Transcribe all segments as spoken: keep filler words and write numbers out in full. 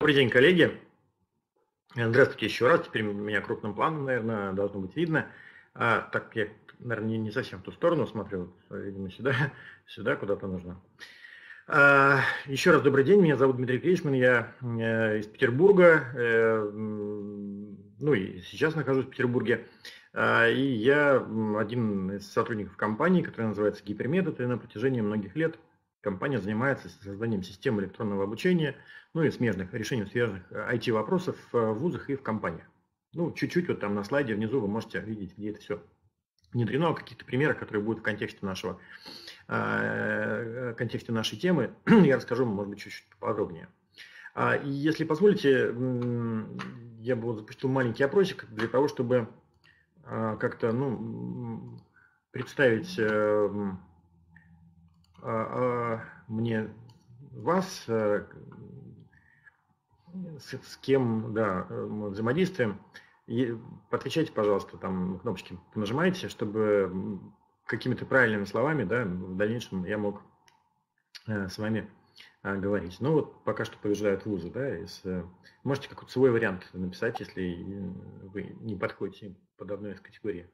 Добрый день, коллеги. Здравствуйте еще раз. Теперь меня крупным планом, наверное, должно быть видно. А, так, я, наверное, не, не совсем в ту сторону смотрю, видимо, сюда, сюда куда-то нужно. А, еще раз добрый день. Меня зовут Дмитрий Кречман. Я э, из Петербурга. Э, ну и сейчас нахожусь в Петербурге. А, и я один из сотрудников компании, которая называется Гиперметод, и на протяжении многих лет компания занимается созданием системы электронного обучения, ну и смежных, решением смежных ай ти-вопросов в вузах и в компаниях. Ну, чуть-чуть вот там на слайде внизу вы можете видеть, где это все внедрено, каких-то примерах, которые будут в контексте нашего, э, контексте нашей темы, я расскажу, может быть, чуть-чуть поподробнее. И если позволите, я бы вот запустил маленький опросик для того, чтобы как-то, ну, представить мне вас, с, с кем, да, мы взаимодействуем. И отвечайте, пожалуйста, там кнопочки нажимайте, чтобы какими-то правильными словами, да, в дальнейшем я мог с вами говорить. Ну вот пока что побеждают вузы, да, из, можете какой-то свой вариант написать, если вы не подходите под одну из категорий.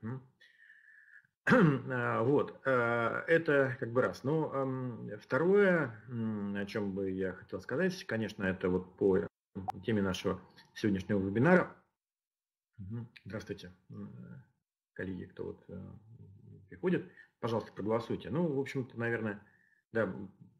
Вот, это как бы раз. Ну, второе, о чем бы я хотел сказать, конечно, это вот по теме нашего сегодняшнего вебинара. Здравствуйте, коллеги, кто вот приходит. Пожалуйста, проголосуйте. Ну, в общем-то, наверное, да,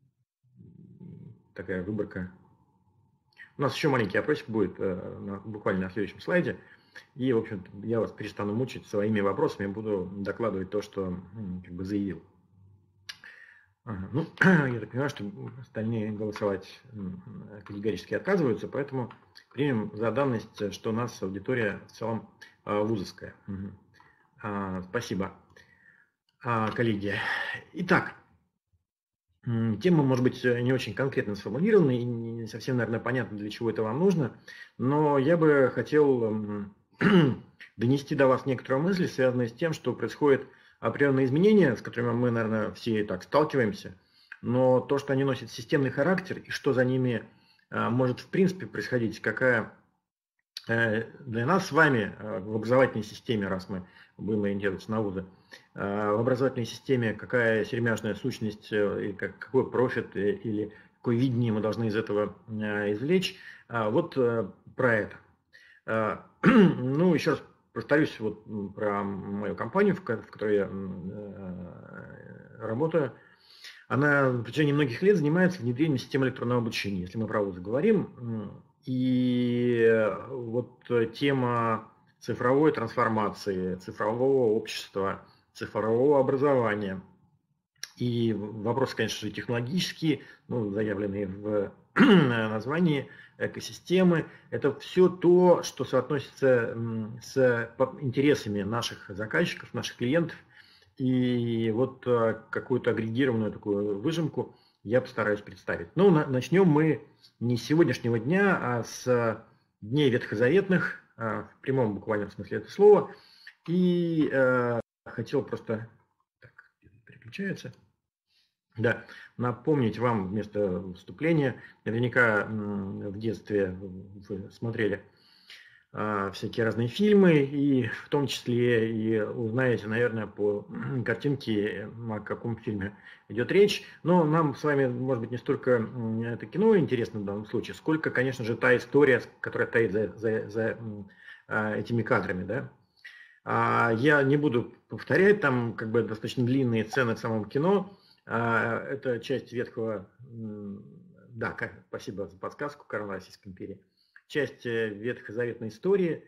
такая выборка. У нас еще маленький опросик будет буквально на следующем слайде. И, в общем-то, я вас перестану мучить своими вопросами, буду докладывать то, что как бы заявил. Ага. Ну, я так понимаю, что остальные голосовать категорически отказываются, поэтому примем за данность, что у нас аудитория в целом вузовская. Угу. А, спасибо, а, коллеги. Итак, тема, может быть, не очень конкретно сформулирована и не совсем, наверное, понятно, для чего это вам нужно, но я бы хотел донести до вас некоторые мысли, связанные с тем, что происходят определенные изменения, с которыми мы, наверное, все и так сталкиваемся, но то, что они носят системный характер и что за ними может в принципе происходить, какая для нас с вами в образовательной системе, раз мы будем ориентироваться на вузы, в образовательной системе какая сермяжная сущность, какой профит или какое видение мы должны из этого извлечь, вот про это. Ну, еще раз повторюсь вот про мою компанию, в которой я работаю. Она в течение многих лет занимается внедрением системы электронного обучения, если мы про вузы говорим. И вот тема цифровой трансформации, цифрового общества, цифрового образования и вопросы, конечно же, технологические, ну, заявленные в названии, экосистемы, это все то, что соотносится с интересами наших заказчиков, наших клиентов. И вот какую-то агрегированную такую выжимку я постараюсь представить. Ну, начнем мы не с сегодняшнего дня, а с дней ветхозаветных, в прямом буквальном смысле этого слова. И э, хотел просто... Так, переключается. Да, напомнить вам вместо вступления, наверняка в детстве вы смотрели а, всякие разные фильмы, и в том числе и узнаете, наверное, по картинке, о каком фильме идет речь. Но нам с вами, может быть, не столько это кино интересно в данном случае, сколько, конечно же, та история, которая стоит за, за, за а, этими кадрами, да. А, я не буду повторять, там как бы достаточно длинные сцены в самом кино. Это часть ветхого, да, спасибо за подсказку, Карла Российской империи, часть ветхозаветной истории.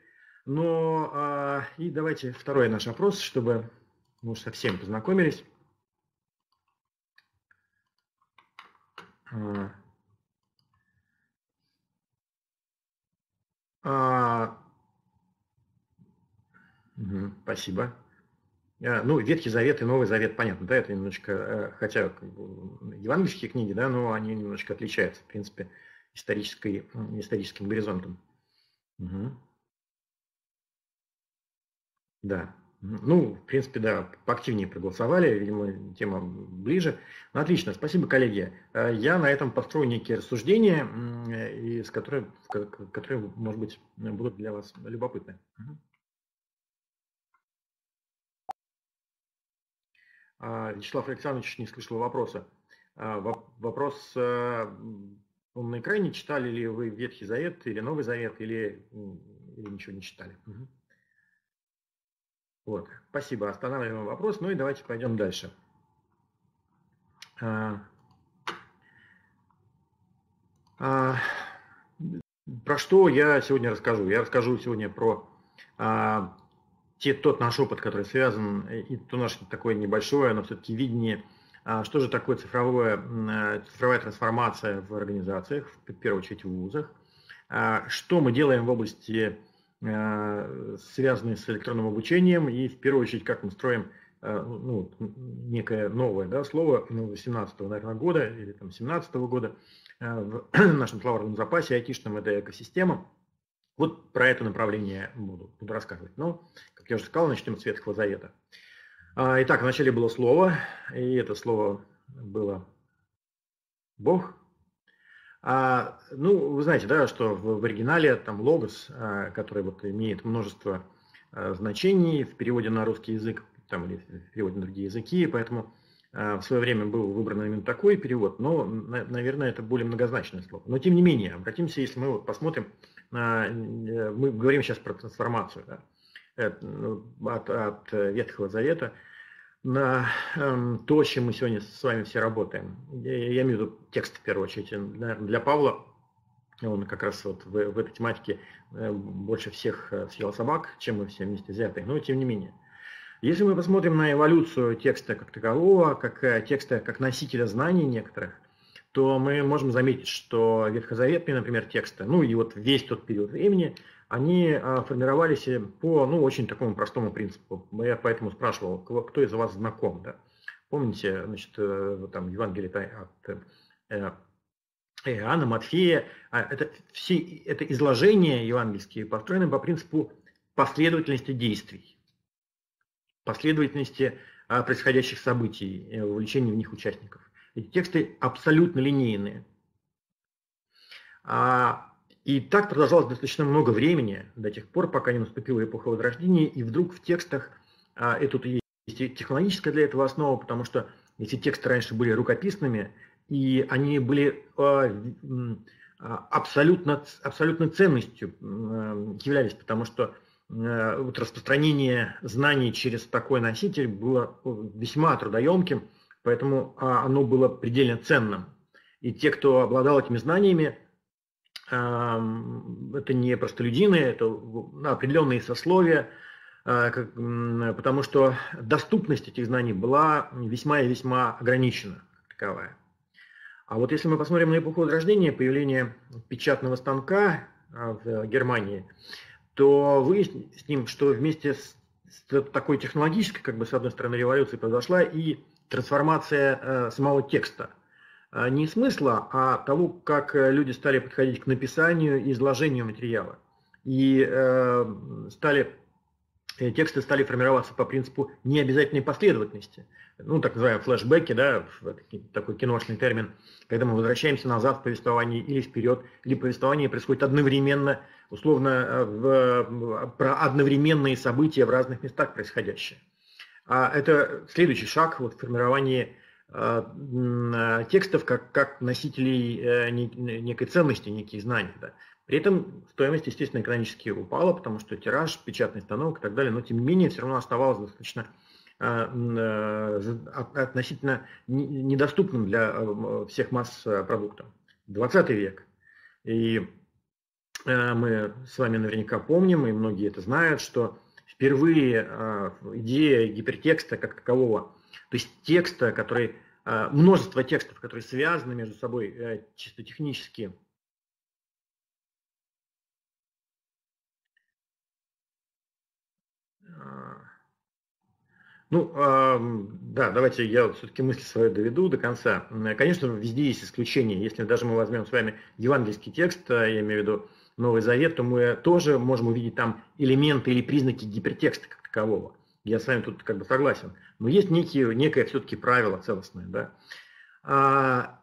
Но и давайте второй наш опрос, чтобы мы уж совсем познакомились. Спасибо. Ну, Ветхий Завет и Новый Завет, понятно, да, это немножечко, хотя как бы, евангельские книги, да, но они немножечко отличаются, в принципе, исторической, историческим горизонтом. Угу. Да, Ну, в принципе, да, поактивнее проголосовали, видимо, тема ближе. Ну, отлично, спасибо, коллеги. Я на этом построю некие рассуждения, из которых, которые, может быть, будут для вас любопытны. Вячеслав Александрович не слышал вопроса. Вопрос, он на экране, читали ли вы Ветхий Завет или Новый Завет, или, или ничего не читали? Угу. Вот, спасибо, останавливаем вопрос, ну и давайте пойдем дальше. А, а, про что я сегодня расскажу? Я расскажу сегодня про а, те, тот наш опыт, который связан, и то наше такое небольшое, но все-таки видение, а, что же такое цифровое, цифровая трансформация в организациях, в первую очередь в вузах, а, что мы делаем в области, а, связанной с электронным обучением, и в первую очередь, как мы строим, ну, некое новое, да, слово восемнадцатого, наверное, года или там семнадцатого года в нашем словарном запасе айтишном, это экосистема. Вот про это направление буду, буду рассказывать. Но, как я уже сказал, начнем с Ветхого Завета. Итак, вначале было слово, и это слово было Бог. А, ну, вы знаете, да, что в, в оригинале там логос, а, который вот имеет множество а, значений в переводе на русский язык, там, или в переводе на другие языки, поэтому а, в свое время был выбран именно такой перевод, но, на, наверное, это более многозначное слово. Но, тем не менее, обратимся, если мы вот посмотрим, на, мы говорим сейчас про трансформацию, да, от, от Ветхого Завета на э, то, с чем мы сегодня с вами все работаем. Я, я имею в виду текст, в первую очередь. Наверное, для Павла, он как раз вот в, в этой тематике э, больше всех съел собак, чем мы все вместе взятые, но тем не менее. Если мы посмотрим на эволюцию текста как такового, как текста как носителя знаний некоторых, то мы можем заметить, что ветхозаветные, например, тексты, ну и вот весь тот период времени, они формировались по, ну, очень такому простому принципу. Я поэтому спрашивал, кто из вас знаком, да? Помните, значит, там Евангелие от Иоанна, Матфея, это, все, это изложения евангельские построены по принципу последовательности действий, последовательности происходящих событий, вовлечения в них участников. Эти тексты абсолютно линейные. И так продолжалось достаточно много времени, до тех пор, пока не наступила эпоха Возрождения, и вдруг в текстах, и тут есть технологическая для этого основа, потому что эти тексты раньше были рукописными, и они были абсолютно, абсолютно ценностью являлись, потому что вот распространение знаний через такой носитель было весьма трудоемким, поэтому оно было предельно ценным. И те, кто обладал этими знаниями, это не простолюдины, это определенные сословия, потому что доступность этих знаний была весьма и весьма ограничена, как таковая. А вот если мы посмотрим на эпоху Возрождения, появление печатного станка в Германии, то выясним, что вместе с такой технологической, как бы с одной стороны, революцией произошла и трансформация самого текста. Не смысла, а того, как люди стали подходить к написанию и изложению материала. И э, стали, тексты стали формироваться по принципу необязательной последовательности. Ну, так называемые флешбеки, да, такой киношный термин, когда мы возвращаемся назад в повествовании или вперед, или повествование происходит одновременно, условно, в, про одновременные события в разных местах происходящие. А это следующий шаг вот, в формировании текстов как, как носителей некой ценности, неких знаний. Да. При этом стоимость, естественно, экономически упала, потому что тираж, печатный станок и так далее, но тем не менее все равно оставалось достаточно относительно недоступным для всех масс продуктов. двадцатый век. И мы с вами наверняка помним, и многие это знают, что впервые идея гипертекста как такового, то есть текста, который, множество текстов, которые связаны между собой чисто технически. Ну, да, давайте я все-таки мысль свою доведу до конца. Конечно, везде есть исключения. Если даже мы возьмем с вами евангельский текст, я имею в виду Новый Завет, то мы тоже можем увидеть там элементы или признаки гипертекста как такового. Я с вами тут как бы согласен. Но есть некие, некое все-таки правило целостное. Да? А,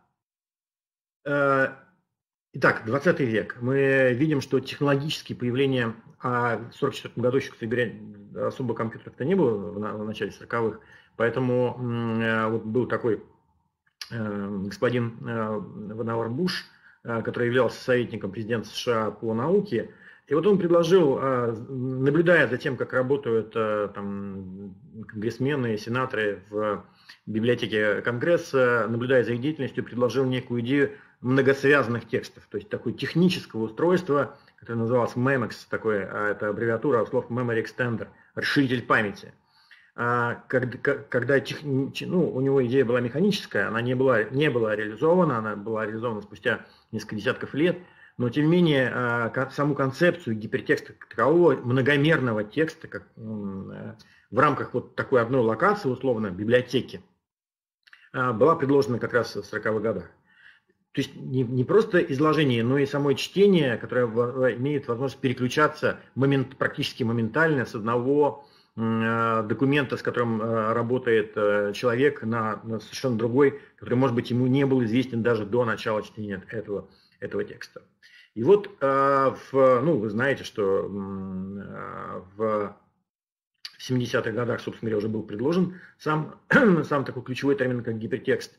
а, итак, двадцатый век. Мы видим, что технологические появления, а в сорок четвёртом году еще, кстати говоря, особо компьютеров-то не было в, в начале сороковых, поэтому вот был такой господин Вануар Буш, который являлся советником президента США по науке. И вот он предложил, наблюдая за тем, как работают там, конгрессмены и сенаторы в библиотеке Конгресса, наблюдая за их деятельностью, предложил некую идею многосвязанных текстов, то есть такое технического устройства, которое называлось мемекс, такое, это аббревиатура от слов Memory Extender, расширитель памяти. Когда, когда тех, ну, у него идея была механическая, она не была, не была реализована, она была реализована спустя несколько десятков лет, но тем не менее саму концепцию гипертекста как такового, многомерного текста, как в рамках вот такой одной локации, условно, библиотеки, была предложена как раз в сороковых годах. То есть не, не просто изложение, но и само чтение, которое в, имеет возможность переключаться момент, практически моментально с одного э, документа, с которым э, работает э, человек, на, на совершенно другой, который, может быть, ему не был известен даже до начала чтения этого, этого текста. И вот, э, в, ну, вы знаете, что э, в семидесятых годах, собственно говоря, уже был предложен сам, сам такой ключевой термин, как гипертекст.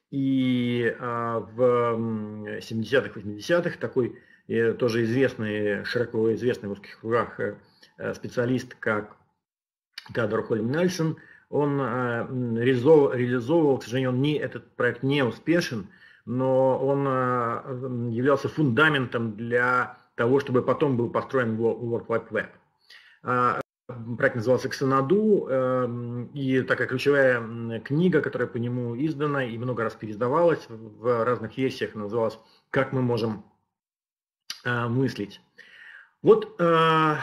И а, в семидесятых, восьмидесятых такой э, тоже известный, широко известный в узких кругах э, специалист, как Теодор Холлем Нельсон, он э, реализовывал, реализовывал, к сожалению, он не, этот проект не успешен, но он э, являлся фундаментом для того, чтобы потом был построен World Wide Web. А, Проект назывался «Ксанаду», и такая ключевая книга, которая по нему издана и много раз переиздавалась в разных версиях, называлась «Как мы можем мыслить». Вот кто,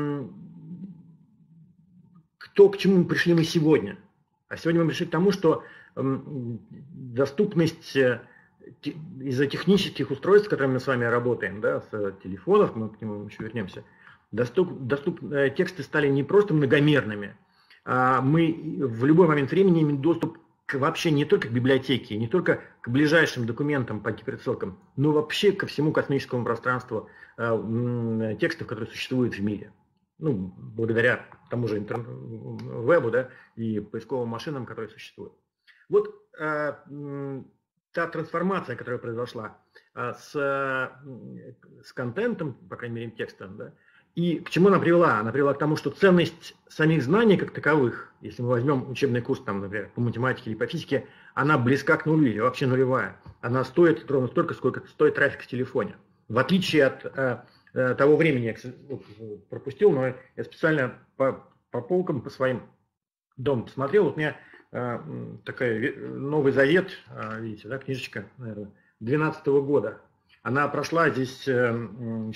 к чему мы пришли мы сегодня. А сегодня мы пришли к тому, что доступность из-за технических устройств, с которыми мы с вами работаем, да, с телефонов, мы к нему еще вернемся, Доступ, доступ, тексты стали не просто многомерными, а мы в любой момент времени имеем доступ к, вообще не только к библиотеке, не только к ближайшим документам по гиперссылкам, но вообще ко всему космическому пространству э, текстов, которые существуют в мире. Ну, благодаря тому же интернет, вебу, да, и поисковым машинам, которые существуют. Вот э, та трансформация, которая произошла э, с, с контентом, по крайней мере, текстом, да, и к чему она привела? Она привела к тому, что ценность самих знаний как таковых, если мы возьмем учебный курс, там, например, по математике или по физике, она близка к нулю или вообще нулевая. Она стоит ровно столько, сколько стоит трафик в телефоне. В отличие от э, того времени, я вот, пропустил, но я специально по, по полкам, по своим домам посмотрел. Вот у меня э, такая Новый Завет, э, видите, да, книжечка, наверное, двенадцатого года. Она прошла здесь... Э,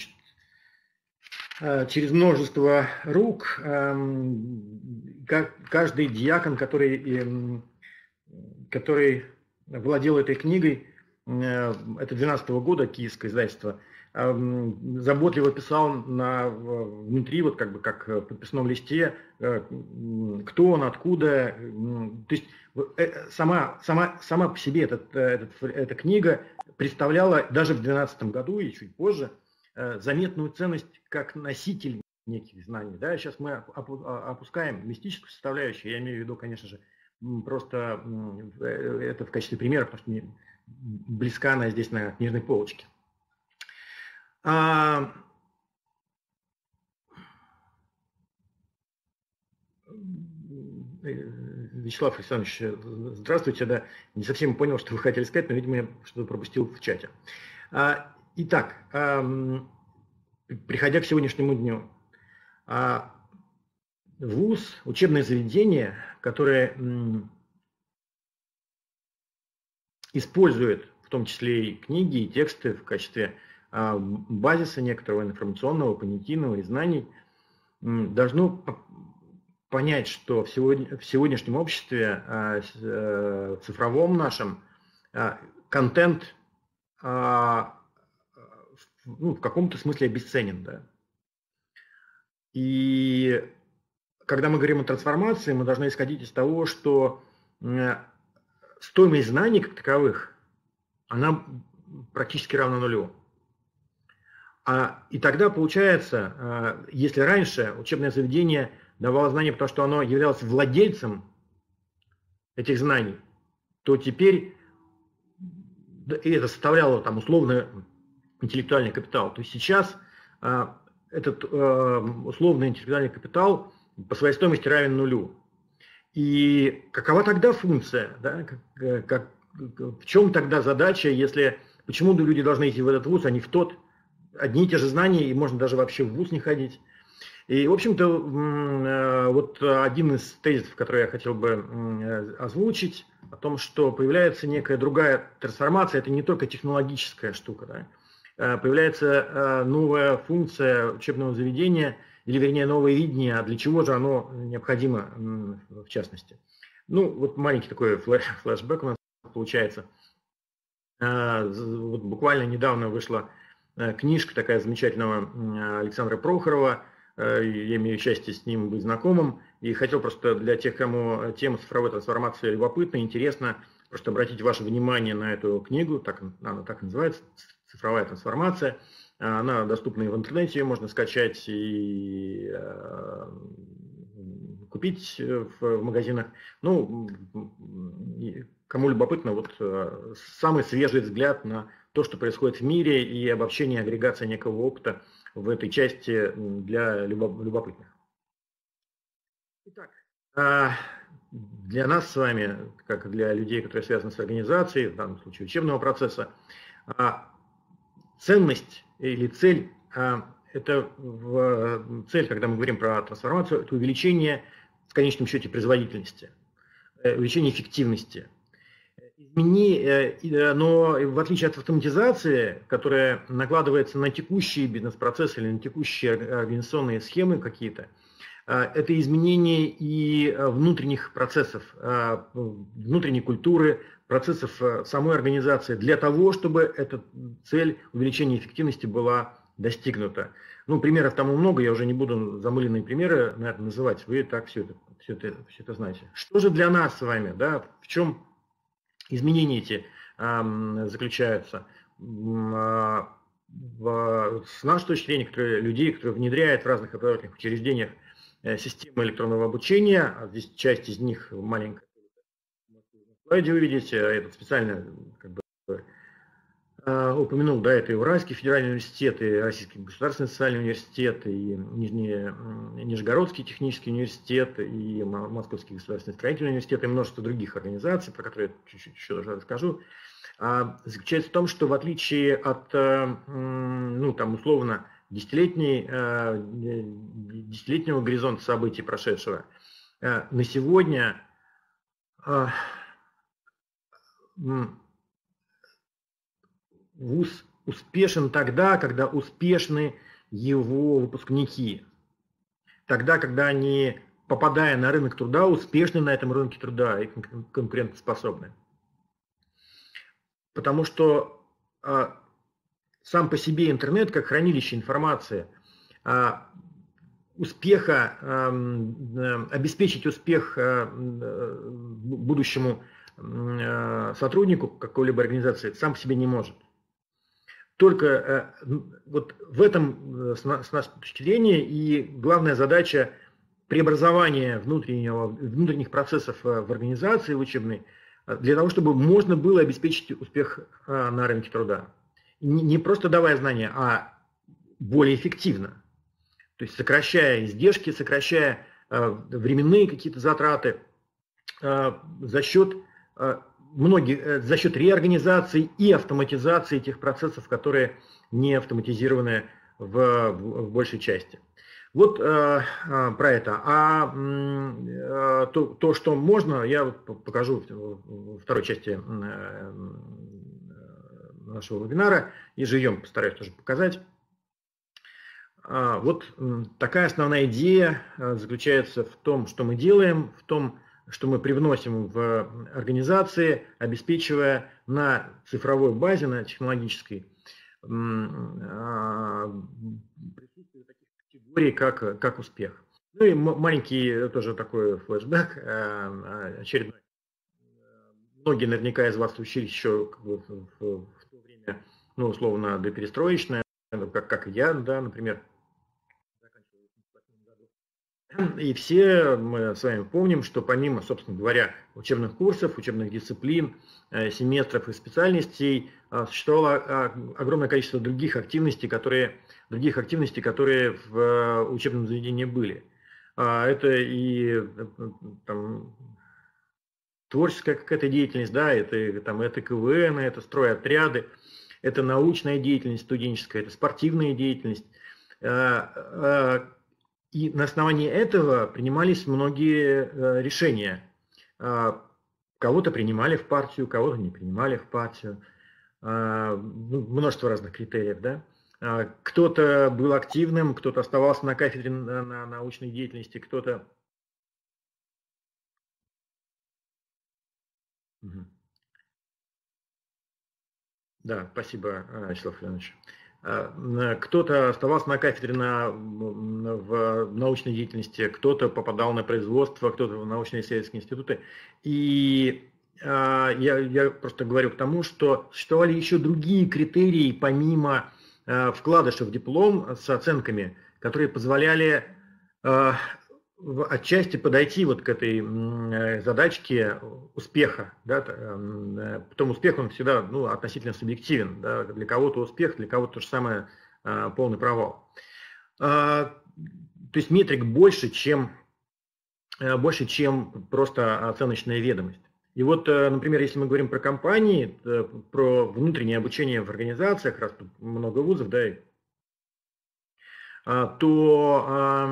через множество рук. Каждый диакон, который, который владел этой книгой, это двенадцатого года, киевское издательство, заботливо писал на, внутри, вот как бы как в подписном листе, кто он, откуда. То есть сама, сама, сама по себе этот, этот, эта книга представляла даже в двенадцатом году и чуть позже заметную ценность как носитель неких знаний. Да? Сейчас мы опускаем мистическую составляющую, я имею в виду, конечно же, просто это в качестве примера, потому что мне близка она здесь на книжной полочке. А... Вячеслав Александрович, здравствуйте. Да, не совсем понял, что вы хотели сказать, но, видимо, я что-то пропустил в чате. Итак, приходя к сегодняшнему дню, вуз, учебное заведение, которое использует в том числе и книги, и тексты в качестве базиса некоторого информационного, понятийного и знаний, должно понять, что в сегодняшнем обществе, цифровом нашем, контент ну, в каком-то смысле обесценен, да. И когда мы говорим о трансформации, мы должны исходить из того, что стоимость знаний как таковых, она практически равна нулю. А, и тогда получается, если раньше учебное заведение давало знания, потому что оно являлось владельцем этих знаний, то теперь и это составляло там условно интеллектуальный капитал, то сейчас а, этот а, условный интеллектуальный капитал по своей стоимости равен нулю. И какова тогда функция? Да? Как, как, в чем тогда задача, если почему люди должны идти в этот вуз, а не в тот? Одни и те же знания, и можно даже вообще в вуз не ходить. И, в общем-то, вот один из тезисов, который я хотел бы озвучить, о том, что появляется некая другая трансформация, это не только технологическая штука, да? Появляется новая функция учебного заведения, или, вернее, новое видение, а для чего же оно необходимо в частности. Ну, вот маленький такой флешбэк у нас получается. Вот буквально недавно вышла книжка такая замечательного Александра Прохорова, я имею счастье с ним быть знакомым, и хотел просто для тех, кому тема цифровой трансформации любопытна, интересно, просто обратить ваше внимание на эту книгу, так, она так и называется, «Цифровая трансформация». Она доступна и в интернете, ее можно скачать и э, купить в магазинах. Ну, кому любопытно, вот э, самый свежий взгляд на то, что происходит в мире, и обобщение, агрегация некого опыта в этой части для любопытных. Итак, для нас с вами, как для людей, которые связаны с организацией, в данном случае учебного процесса, ценность или цель, это цель, когда мы говорим про трансформацию, это увеличение в конечном счете производительности, увеличение эффективности. Измени, но в отличие от автоматизации, которая накладывается на текущие бизнес-процессы или на текущие организационные схемы какие-то, это изменение и внутренних процессов, внутренней культуры, процессов самой организации для того, чтобы эта цель увеличения эффективности была достигнута. Ну, примеров тому много, я уже не буду замыленные примеры, наверное, называть, вы и так все это, все это, все это знаете. Что же для нас с вами, да, в чем изменения эти э, заключаются? Э, в, с нашей точки зрения, которые, людей, которые внедряют в разных образовательных учреждениях э, системы электронного обучения, а здесь часть из них маленькая, в слайде вы видите, это специально как бы, э, упомянул, да, это и Уральский федеральный университет, и Российский государственный социальный университет, и Нижний, Нижегородский технический университет, и Московский государственный строительный университет, и множество других организаций, про которые я чуть-чуть еще даже расскажу, а, заключается в том, что в отличие от, ну, там, условно, десятилетней, десятилетнего горизонта событий прошедшего, на сегодня вуз успешен тогда, когда успешны его выпускники. Тогда, когда они, попадая на рынок труда, успешны на этом рынке труда и конкурентоспособны. Потому что а, сам по себе интернет, как хранилище информации, а, успеха, а, обеспечить успех а, будущему а, сотруднику какой-либо организации сам по себе не может. Только вот в этом, с нашей точки зрения, и главная задача преобразования внутреннего, внутренних процессов в организации учебной, для того, чтобы можно было обеспечить успех на рынке труда. Не просто давая знания, а более эффективно. То есть сокращая издержки, сокращая временные какие-то затраты за счет многих, за счет реорганизации и автоматизации тех процессов, которые не автоматизированы в, в большей части. Вот э, про это. А э, то, то, что можно, я покажу во второй части э, нашего вебинара, и живьем постараюсь тоже показать. А, вот такая основная идея заключается в том, что мы делаем, в том, что мы привносим в организации, обеспечивая на цифровой базе, на технологической, присутствие таких категорий, как, как успех. Ну и маленький тоже такой флешбэк очередной. Многие наверняка из вас учились еще как бы, в, в, в то время, ну, условно, доперестроечное, как, как и я, да, например. И все мы с вами помним, что помимо, собственно говоря, учебных курсов, учебных дисциплин, семестров и специальностей, существовало огромное количество других активностей, которые, других активностей, которые в учебном заведении были. Это и там, творческая какая-то деятельность, да, это, там, это КВН, это стройотряды, это научная деятельность студенческая, это спортивная деятельность. И на основании этого принимались многие решения. Кого-то принимали в партию, кого-то не принимали в партию. Множество разных критериев, да. Кто-то был активным, кто-то оставался на кафедре на научной деятельности, кто-то... Угу. Да, спасибо, Вячеслав Леонидович. Кто-то оставался на кафедре на, в научной деятельности, кто-то попадал на производство, кто-то в научно-исследовательские институты. И я, я просто говорю к тому, что существовали еще другие критерии, помимо вкладыша в диплом с оценками, которые позволяли отчасти подойти вот к этой задачке успеха. Да, потом успех, он всегда ну, относительно субъективен. Да, для кого-то успех, для кого-то то же самое полный провал. То есть метрик больше, чем, больше, чем просто оценочная ведомость. И вот, например, если мы говорим про компании, про внутреннее обучение в организациях, раз тут много вузов, да, и то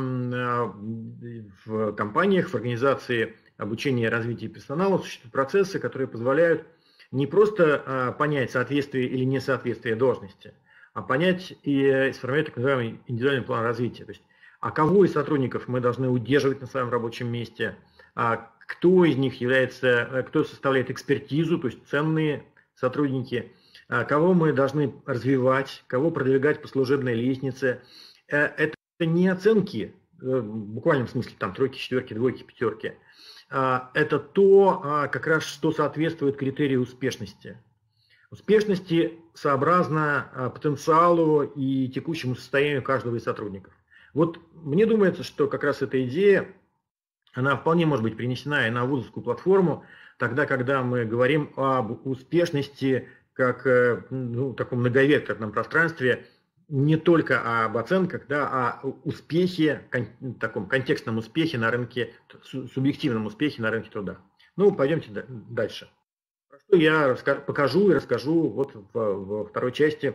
в компаниях, в организации обучения и развития персонала существуют процессы, которые позволяют не просто понять соответствие или несоответствие должности, а понять и сформировать так называемый индивидуальный план развития. То есть, а кого из сотрудников мы должны удерживать на своем рабочем месте, а кто из них является, кто составляет экспертизу, то есть ценные сотрудники, кого мы должны развивать, кого продвигать по служебной лестнице. Это не оценки, в буквальном смысле, там, тройки, четверки, двойки, пятерки. Это то, как раз, что соответствует критерию успешности. Успешности сообразно потенциалу и текущему состоянию каждого из сотрудников. Вот мне думается, что как раз эта идея, она вполне может быть перенесена и на вузовскую платформу, тогда, когда мы говорим об успешности как ну, таком многовекторном пространстве, не только об оценках, да, а успехе, кон, таком контекстном успехе на рынке, субъективном успехе на рынке труда. Ну, пойдемте дальше. Что я расскажу, покажу и расскажу вот в, во второй части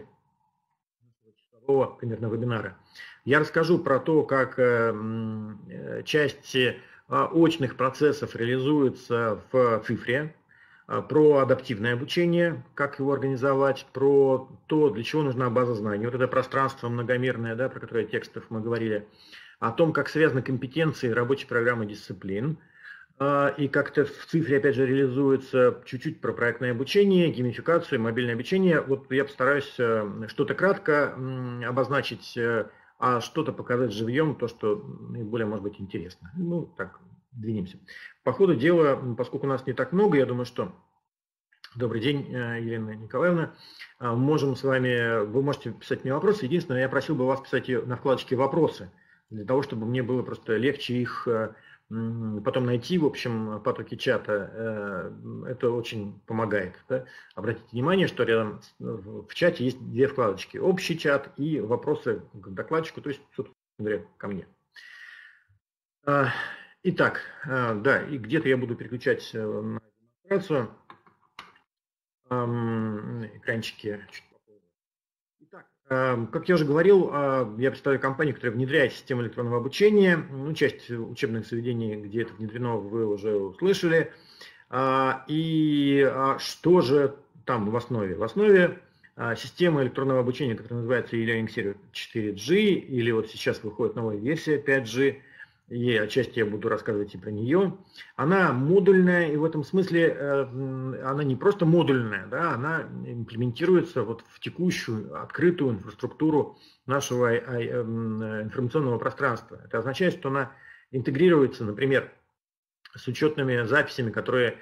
часового примерно вебинара. Я расскажу про то, как э, часть э, очных процессов реализуется в цифре, про адаптивное обучение, как его организовать, про то, для чего нужна база знаний. Вот это пространство многомерное, да, про которое текстов мы говорили, о том, как связаны компетенции рабочей программы дисциплин, и как это в цифре, опять же, реализуется, чуть-чуть про проектное обучение, геймификацию, мобильное обучение. Вот я постараюсь что-то кратко обозначить, а что-то показать живьем, то, что наиболее может быть интересно. Ну, так, двинемся. По ходу дела, поскольку у нас не так много, я думаю, что... Добрый день, Елена Николаевна. Можем с вами... Вы можете писать мне вопросы. Единственное, я просил бы вас писать на вкладочке «Вопросы», для того, чтобы мне было просто легче их потом найти, в общем, потоке чата. Это очень помогает. Да? Обратите внимание, что рядом в чате есть две вкладочки. Общий чат и вопросы к докладчику, то есть, собственно говоря, ко мне. Итак, да, и где-то я буду переключать на демонстрацию. Экранчики чуть попозже. Итак, как я уже говорил, я представляю компанию, которая внедряет систему электронного обучения. Ну, часть учебных заведений, где это внедрено, вы уже услышали. И что же там в основе? В основе система электронного обучения, которая называется e-learning сервер четыре джи, или вот сейчас выходит новая версия пять джи. И отчасти я буду рассказывать и про нее. Она модульная, и в этом смысле она не просто модульная, да, она имплементируется вот в текущую открытую инфраструктуру нашего информационного пространства. Это означает, что она интегрируется, например, с учетными записями, которые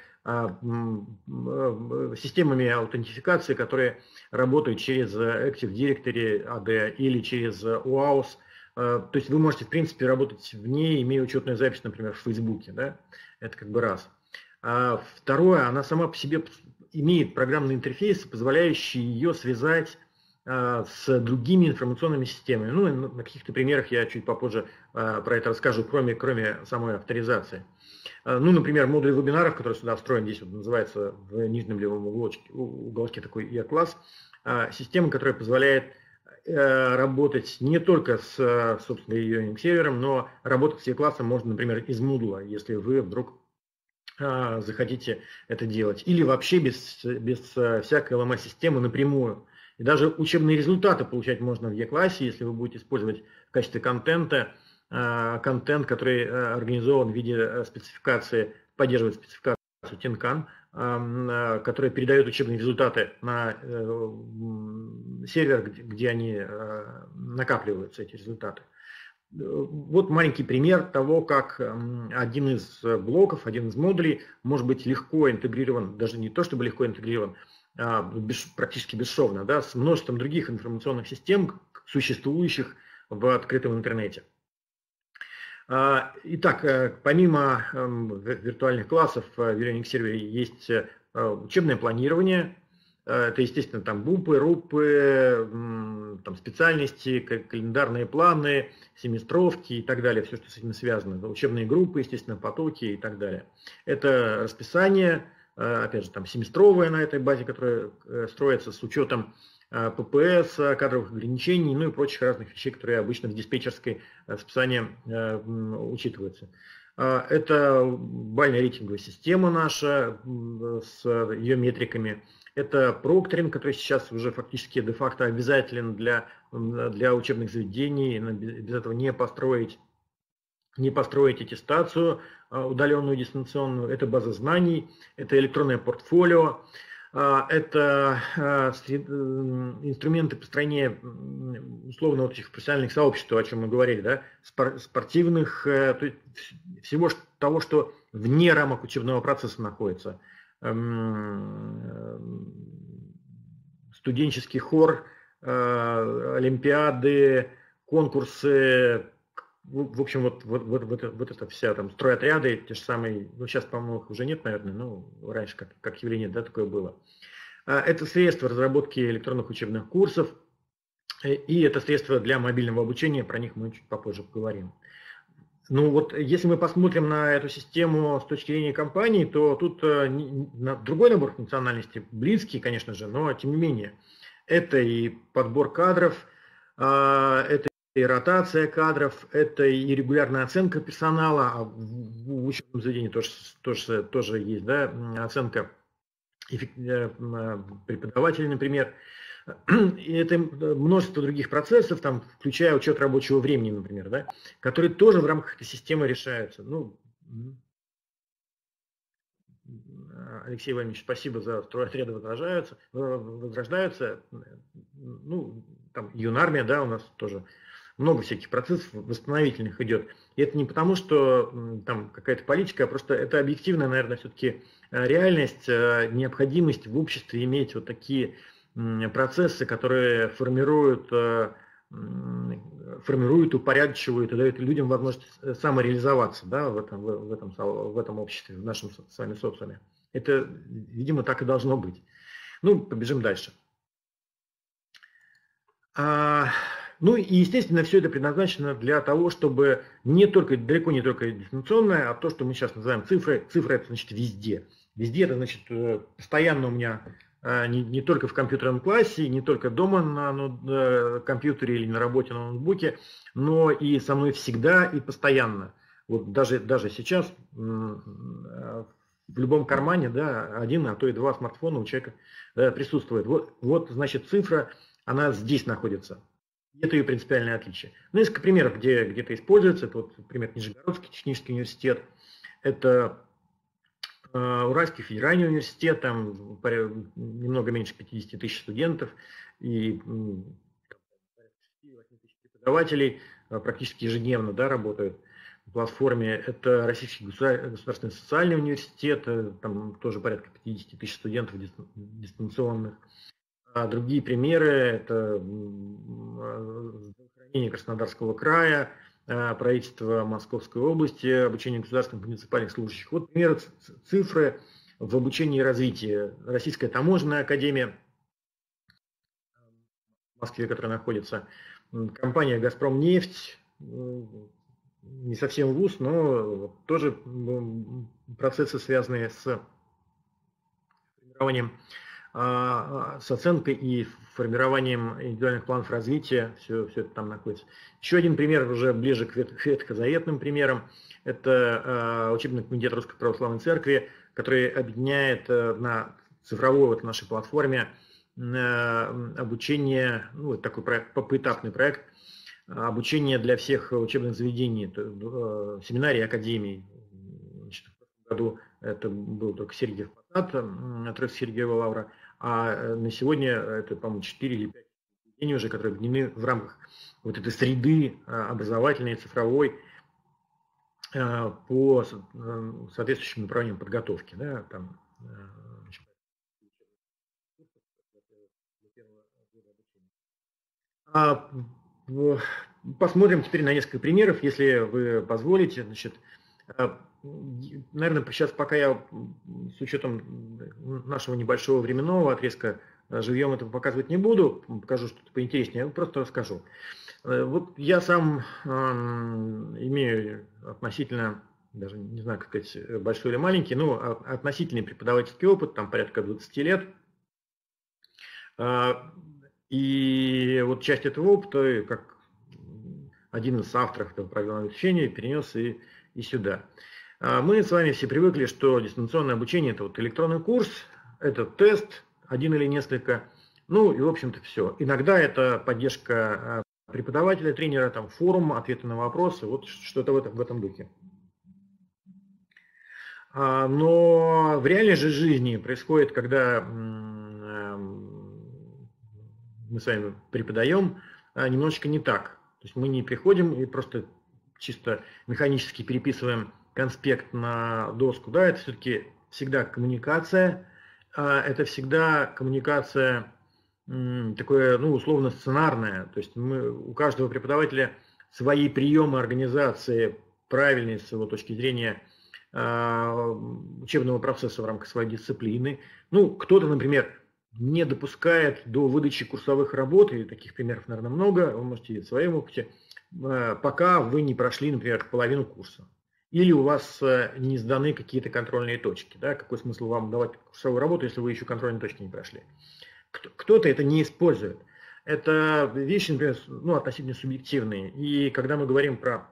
системами аутентификации, которые работают через Active Directory эй ди или через о аус. То есть вы можете, в принципе, работать в ней, имея учетную запись, например, в Фейсбуке. Да? Это как бы раз. А второе, она сама по себе имеет программный интерфейс, позволяющий ее связать с другими информационными системами. Ну, на каких-то примерах я чуть попозже про это расскажу, кроме, кроме самой авторизации. Ну, например, модуль вебинаров, который сюда встроен, здесь вот называется в нижнем левом уголочке, уголке такой E-класс, система, которая позволяет работать не только с, собственно, ее сервером, но работать с E-классом можно, например, из Moodle, если вы вдруг захотите это делать. Или вообще без, без всякой эл эм эс-системы напрямую. И даже учебные результаты получать можно в E-классе, если вы будете использовать в качестве контента контент, который организован в виде спецификации, поддерживает спецификацию Тинкан, которая передает учебные результаты на сервер, где они накапливаются, эти результаты. Вот маленький пример того, как один из блоков, один из модулей может быть легко интегрирован, даже не то чтобы легко интегрирован, а без, практически бесшовно, да, с множеством других информационных систем, существующих в открытом интернете. Итак, помимо виртуальных классов в Veronix сервере есть учебное планирование. Это, естественно, там бупы, рупы, там специальности, календарные планы, семестровки и так далее, все, что с этим связано. Учебные группы, естественно, потоки и так далее. Это расписание, опять же, там семестровое на этой базе, которая строится с учетом пэ пэ эс, кадровых ограничений, ну и прочих разных вещей, которые обычно в диспетчерской расписании учитываются. Это бальная рейтинговая система наша с ее метриками. Это прокторинг, который сейчас уже фактически де-факто обязателен для, для учебных заведений. Без этого не построить, не построить аттестацию удаленную, дистанционную. Это база знаний, это электронное портфолио. Это инструменты построения условно вот этих профессиональных сообществ, о чем мы говорили, да, спортивных, то есть всего того, что вне рамок учебного процесса находится. Студенческий хор, олимпиады, конкурсы, в общем, вот, вот, вот, вот, вот это вся там стройотряды, те же самые, ну сейчас, по-моему, их уже нет, наверное, ну раньше как, как явление, да, такое было. Это средства разработки электронных учебных курсов, и это средства для мобильного обучения, про них мы чуть попозже поговорим. Ну вот, если мы посмотрим на эту систему с точки зрения компании, то тут другой набор функциональностей, близкий, конечно же, но тем не менее, это и подбор кадров, это и ротация кадров, это и регулярная оценка персонала, а в учебном заведении тоже, тоже, тоже есть, да, оценка преподавателей, например. И это множество других процессов, там, включая учет рабочего времени, например, да, которые тоже в рамках этой системы решаются. Ну, Алексей Иванович, спасибо за стройотряды возрождаются, возрождаются. Ну, там юнармия, да, у нас тоже много всяких процессов восстановительных идет. И это не потому, что там какая-то политика, а просто это объективная, наверное, все-таки реальность, необходимость в обществе иметь вот такие процессы, которые формируют, формируют, упорядочивают и дают людям возможность самореализоваться, да, в этом, в, этом, в этом обществе, в нашем с вами социуме. Это, видимо, так и должно быть. Ну, побежим дальше. А, ну и, естественно, все это предназначено для того, чтобы не только, далеко не только дистанционное, а то, что мы сейчас называем цифрой. Цифра – это значит везде. Везде – это значит постоянно у меня не, не только в компьютерном классе, не только дома на ну, компьютере или на работе на ноутбуке, но и со мной всегда и постоянно. Вот даже, даже сейчас в любом кармане, да, один, а то и два смартфона у человека да, присутствует. Вот, вот, значит, цифра, она здесь находится. Это ее принципиальное отличие. Ну, несколько примеров, где где-то используется. Это вот, например, Нижегородский технический университет. Это Уральский федеральный университет, там немного меньше пятидесяти тысяч студентов и преподавателей практически ежедневно да, работают. платформе, это Российский государственный социальный университет, там тоже порядка пятьдесят тысяч студентов дистанционных. А другие примеры – это здравоохранение Краснодарского края, правительство Московской области, обучение государственных муниципальных служащих. Вот примеры, цифры в обучении и развитии. Российская таможенная академия в Москве, которая находится, компания «Газпромнефть», не совсем вуз, но тоже процессы, связанные с формированием, с оценкой и формированием индивидуальных планов развития, все, все это там находится. Еще один пример, уже ближе к ветхозаветным примерам, это учебный комитет Русской Православной Церкви, который объединяет на цифровой вот нашей платформе обучение, ну, такой проект, поэтапный проект, обучение для всех учебных заведений, семинарий, академий. Значит, в прошлом году это был только Сергиев Посад, отрыв Сергиева Лавра, а на сегодня это, по-моему, четыре или пять заведений уже, которые объединены в рамках вот этой среды образовательной, цифровой, по соответствующим направлениям подготовки. Да, там, а, посмотрим теперь на несколько примеров, если вы позволите. Значит, наверное, сейчас, пока я с учетом нашего небольшого временного отрезка живьем этого показывать не буду, покажу что-то поинтереснее, я просто расскажу. Вот я сам э, имею относительно, даже не знаю, как сказать, большой или маленький, но относительный преподавательский опыт, там порядка двадцати лет. И вот часть этого опыта, как один из авторов этого программного обучения, перенес и, и сюда. Мы с вами все привыкли, что дистанционное обучение – это вот электронный курс, это тест, один или несколько, ну и, в общем-то, все. Иногда это поддержка преподавателя, тренера, там, форум, ответы на вопросы, вот что-то в этом, в этом духе. Но в реальной же жизни происходит, когда мы с вами преподаем, немножечко не так. То есть мы не приходим и просто чисто механически переписываем конспект на доску. Да, это все-таки всегда коммуникация, это всегда коммуникация такое, ну, условно сценарное. То есть мы, у каждого преподавателя свои приемы организации, правильные с его точки зрения учебного процесса в рамках своей дисциплины. Ну, кто-то, например, не допускает до выдачи курсовых работ, и таких примеров, наверное, много, вы можете видеть в своем опыте, пока вы не прошли, например, половину курса. Или у вас не сданы какие-то контрольные точки. Да? Какой смысл вам давать курсовую работу, если вы еще контрольные точки не прошли? Кто-то это не использует. Это вещи, например, ну, относительно субъективные. И когда мы говорим про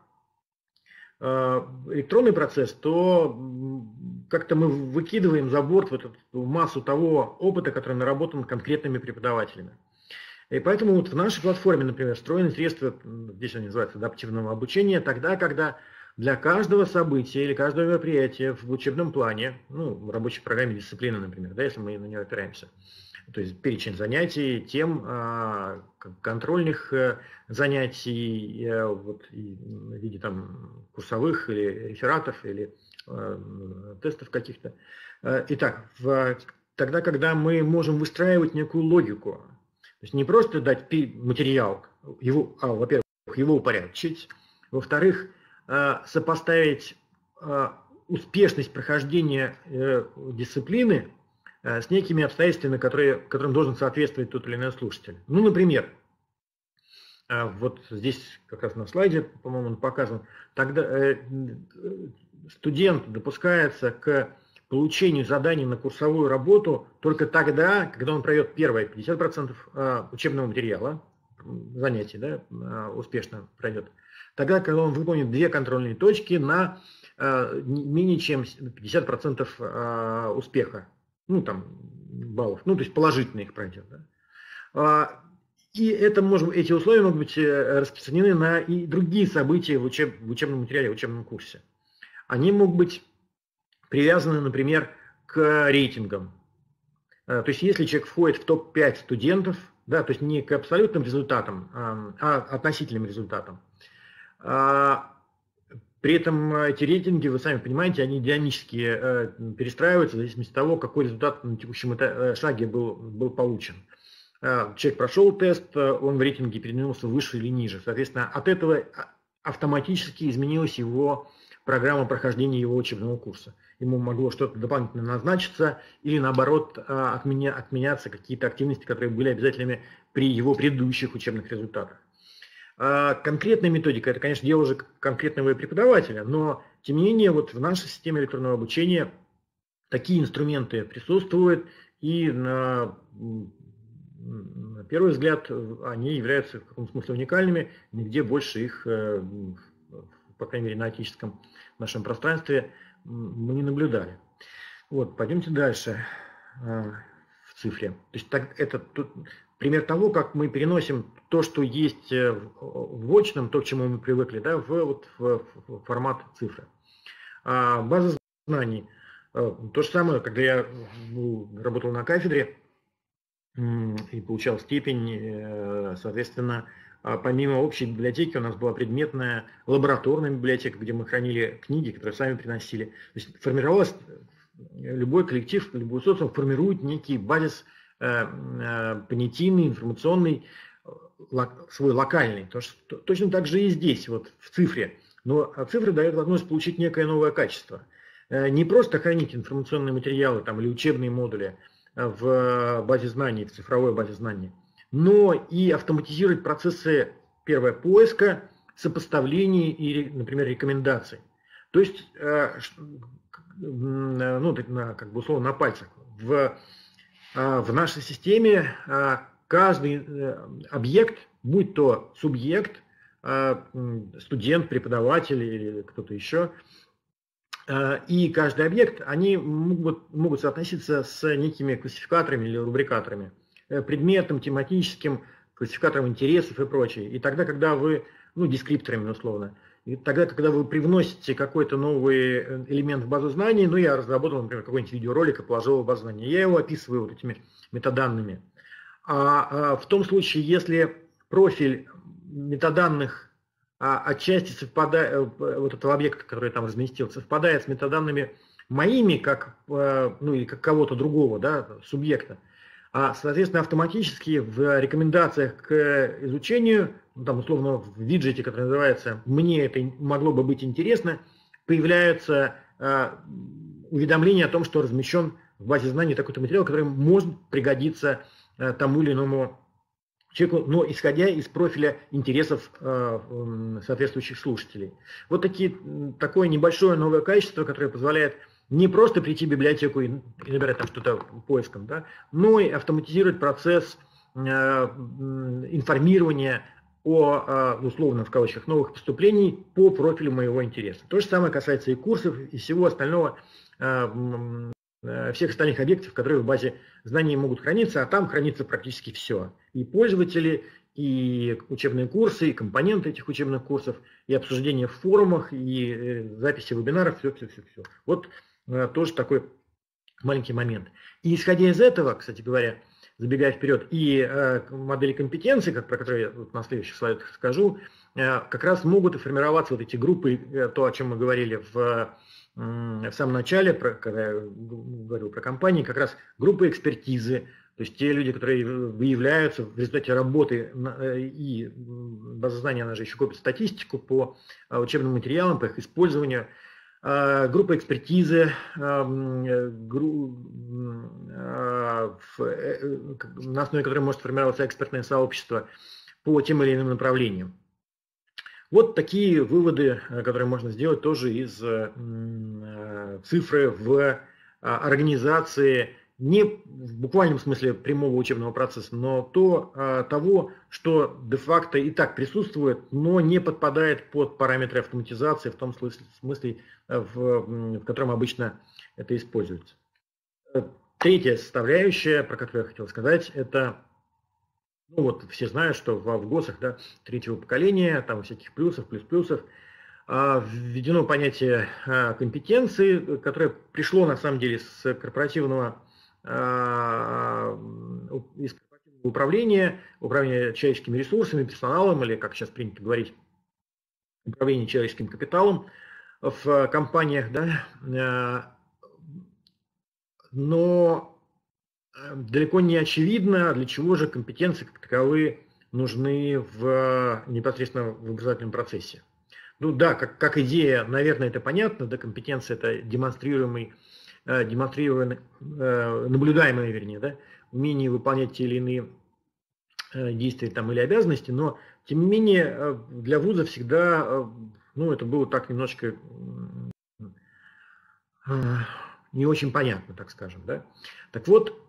электронный процесс, то как-то мы выкидываем за борт вот эту массу того опыта, который наработан конкретными преподавателями. И поэтому вот в нашей платформе, например, встроены средства, здесь они называются адаптивного обучения, тогда, когда для каждого события или каждого мероприятия в учебном плане, ну, в рабочей программе дисциплины, например, да, если мы на нее опираемся, то есть перечень занятий, тем, контрольных занятий, вот, в виде там курсовых или рефератов, или тестов каких-то. Итак, в, тогда, когда мы можем выстраивать некую логику, то есть не просто дать материал, его, а, во-первых, его упорядочить, во-вторых, сопоставить успешность прохождения дисциплины с некими обстоятельствами, которые, которым должен соответствовать тот или иной слушатель. Ну, например, вот здесь как раз на слайде, по-моему, он показан, тогда студент допускается к получению заданий на курсовую работу только тогда, когда он пройдет первые пятьдесят процентов учебного материала, занятий, да, успешно пройдет. Тогда, когда он выполнит две контрольные точки на менее чем пятьдесят процентов успеха. Ну, там, баллов, ну, то есть положительно их пройдет. Да? И это, может, эти условия могут быть распространены на и другие события в, учеб, в учебном материале, в учебном курсе. Они могут быть привязаны, например, к рейтингам. То есть, если человек входит в топ пять студентов, да, то есть не к абсолютным результатам, а относительным результатам, При этом эти рейтинги, вы сами понимаете, они динамически перестраиваются в зависимости от того, какой результат на текущем шаге был, был получен. Человек прошел тест, он в рейтинге передвинулся выше или ниже. Соответственно, от этого автоматически изменилась его программа прохождения его учебного курса. Ему могло что-то дополнительно назначиться или, наоборот, отменя, отменяться какие-то активности, которые были обязательными при его предыдущих учебных результатах. Конкретная методика – это, конечно, дело уже конкретного преподавателя, но, тем не менее, вот в нашей системе электронного обучения такие инструменты присутствуют, и на, на первый взгляд они являются в каком-то смысле уникальными, нигде больше их, по крайней мере, на отеческом нашем пространстве мы не наблюдали. Вот, пойдемте дальше в цифре. То есть так, это тут пример того, как мы переносим то, что есть в очном, то, к чему мы привыкли, да, в, вот, в, в формат цифры. А база знаний. То же самое, когда я работал на кафедре и получал степень, соответственно, помимо общей библиотеки у нас была предметная лабораторная библиотека, где мы хранили книги, которые сами приносили. То есть формировалась, любой коллектив, любой социум формирует некий базис понятийный, информационный, свой локальный. Точно так же и здесь, вот в цифре. Но цифра дает возможность получить некое новое качество. Не просто хранить информационные материалы там, или учебные модули в базе знаний, в цифровой базе знаний, но и автоматизировать процессы, первое, поиска, сопоставлений и, например, рекомендаций. То есть, ну, как бы условно на пальцах. В, в нашей системе каждый объект, будь то субъект, студент, преподаватель или кто-то еще, и каждый объект, они могут, могут соотноситься с некими классификаторами или рубрикаторами, предметом, тематическим, классификатором интересов и прочее. И тогда, когда вы, ну, дескрипторами условно, и тогда, когда вы привносите какой-то новый элемент в базу знаний, ну, я разработал, например, какой-нибудь видеоролик и положил в базу знаний, я его описываю вот этими метаданными. А, а в том случае, если профиль метаданных а отчасти совпадает, вот этого объекта, который там разместил, совпадает с метаданными моими, как, ну, или как кого-то другого, да, субъекта, а, соответственно, автоматически в рекомендациях к изучению, ну, там, условно, в виджете, который называется «Мне это могло бы быть интересно», появляются а, уведомления о том, что размещен в базе знаний такой-то материал, который может пригодиться а, тому или иному человеку, но исходя из профиля интересов э, соответствующих слушателей. Вот такие, такое небольшое новое качество, которое позволяет не просто прийти в библиотеку и, и набирать там что-то поиском, да, но и автоматизировать процесс э, информирования о, э, условно в кавычках, новых поступлений по профилю моего интереса. То же самое касается и курсов, и всего остального, э, всех остальных объектов, которые в базе знаний могут храниться, а там хранится практически все. И пользователи, и учебные курсы, и компоненты этих учебных курсов, и обсуждения в форумах, и записи вебинаров, все-все-все. Вот тоже такой маленький момент. И исходя из этого, кстати говоря, забегая вперед, и модели компетенций, как, про которые я вот на следующих слайдах скажу, как раз могут и формироваться вот эти группы, то, о чем мы говорили в в самом начале, когда я говорил про компании, как раз группы экспертизы, то есть те люди, которые выявляются в результате работы, и база знаний, она же еще копит статистику по учебным материалам, по их использованию, группа экспертизы, на основе которой может формироваться экспертное сообщество по тем или иным направлениям. Вот такие выводы, которые можно сделать тоже из цифры в организации, не в буквальном смысле прямого учебного процесса, но то, того, что де-факто и так присутствует, но не подпадает под параметры автоматизации в том смысле, смысле в, в котором обычно это используется. Третья составляющая, про которую я хотел сказать, это... Ну вот все знают, что в, в ГОСах, да, третьего поколения, там всяких плюсов, плюс-плюсов, а, введено понятие а, компетенции, которое пришло на самом деле с корпоративного, а, из корпоративного управления, управления человеческими ресурсами, персоналом, или, как сейчас принято говорить, управление человеческим капиталом. в компаниях, да, но далеко не очевидно, для чего же компетенции как таковые нужны в, непосредственно в образовательном процессе. Ну да, как, как идея, наверное, это понятно, да, компетенция – это демонстрируемый, демонстрируемый, наблюдаемое, вернее, да, умение выполнять те или иные действия там, или обязанности, но, тем не менее, для вуза всегда, ну, это было так немножечко не очень понятно, так скажем, да. Так вот,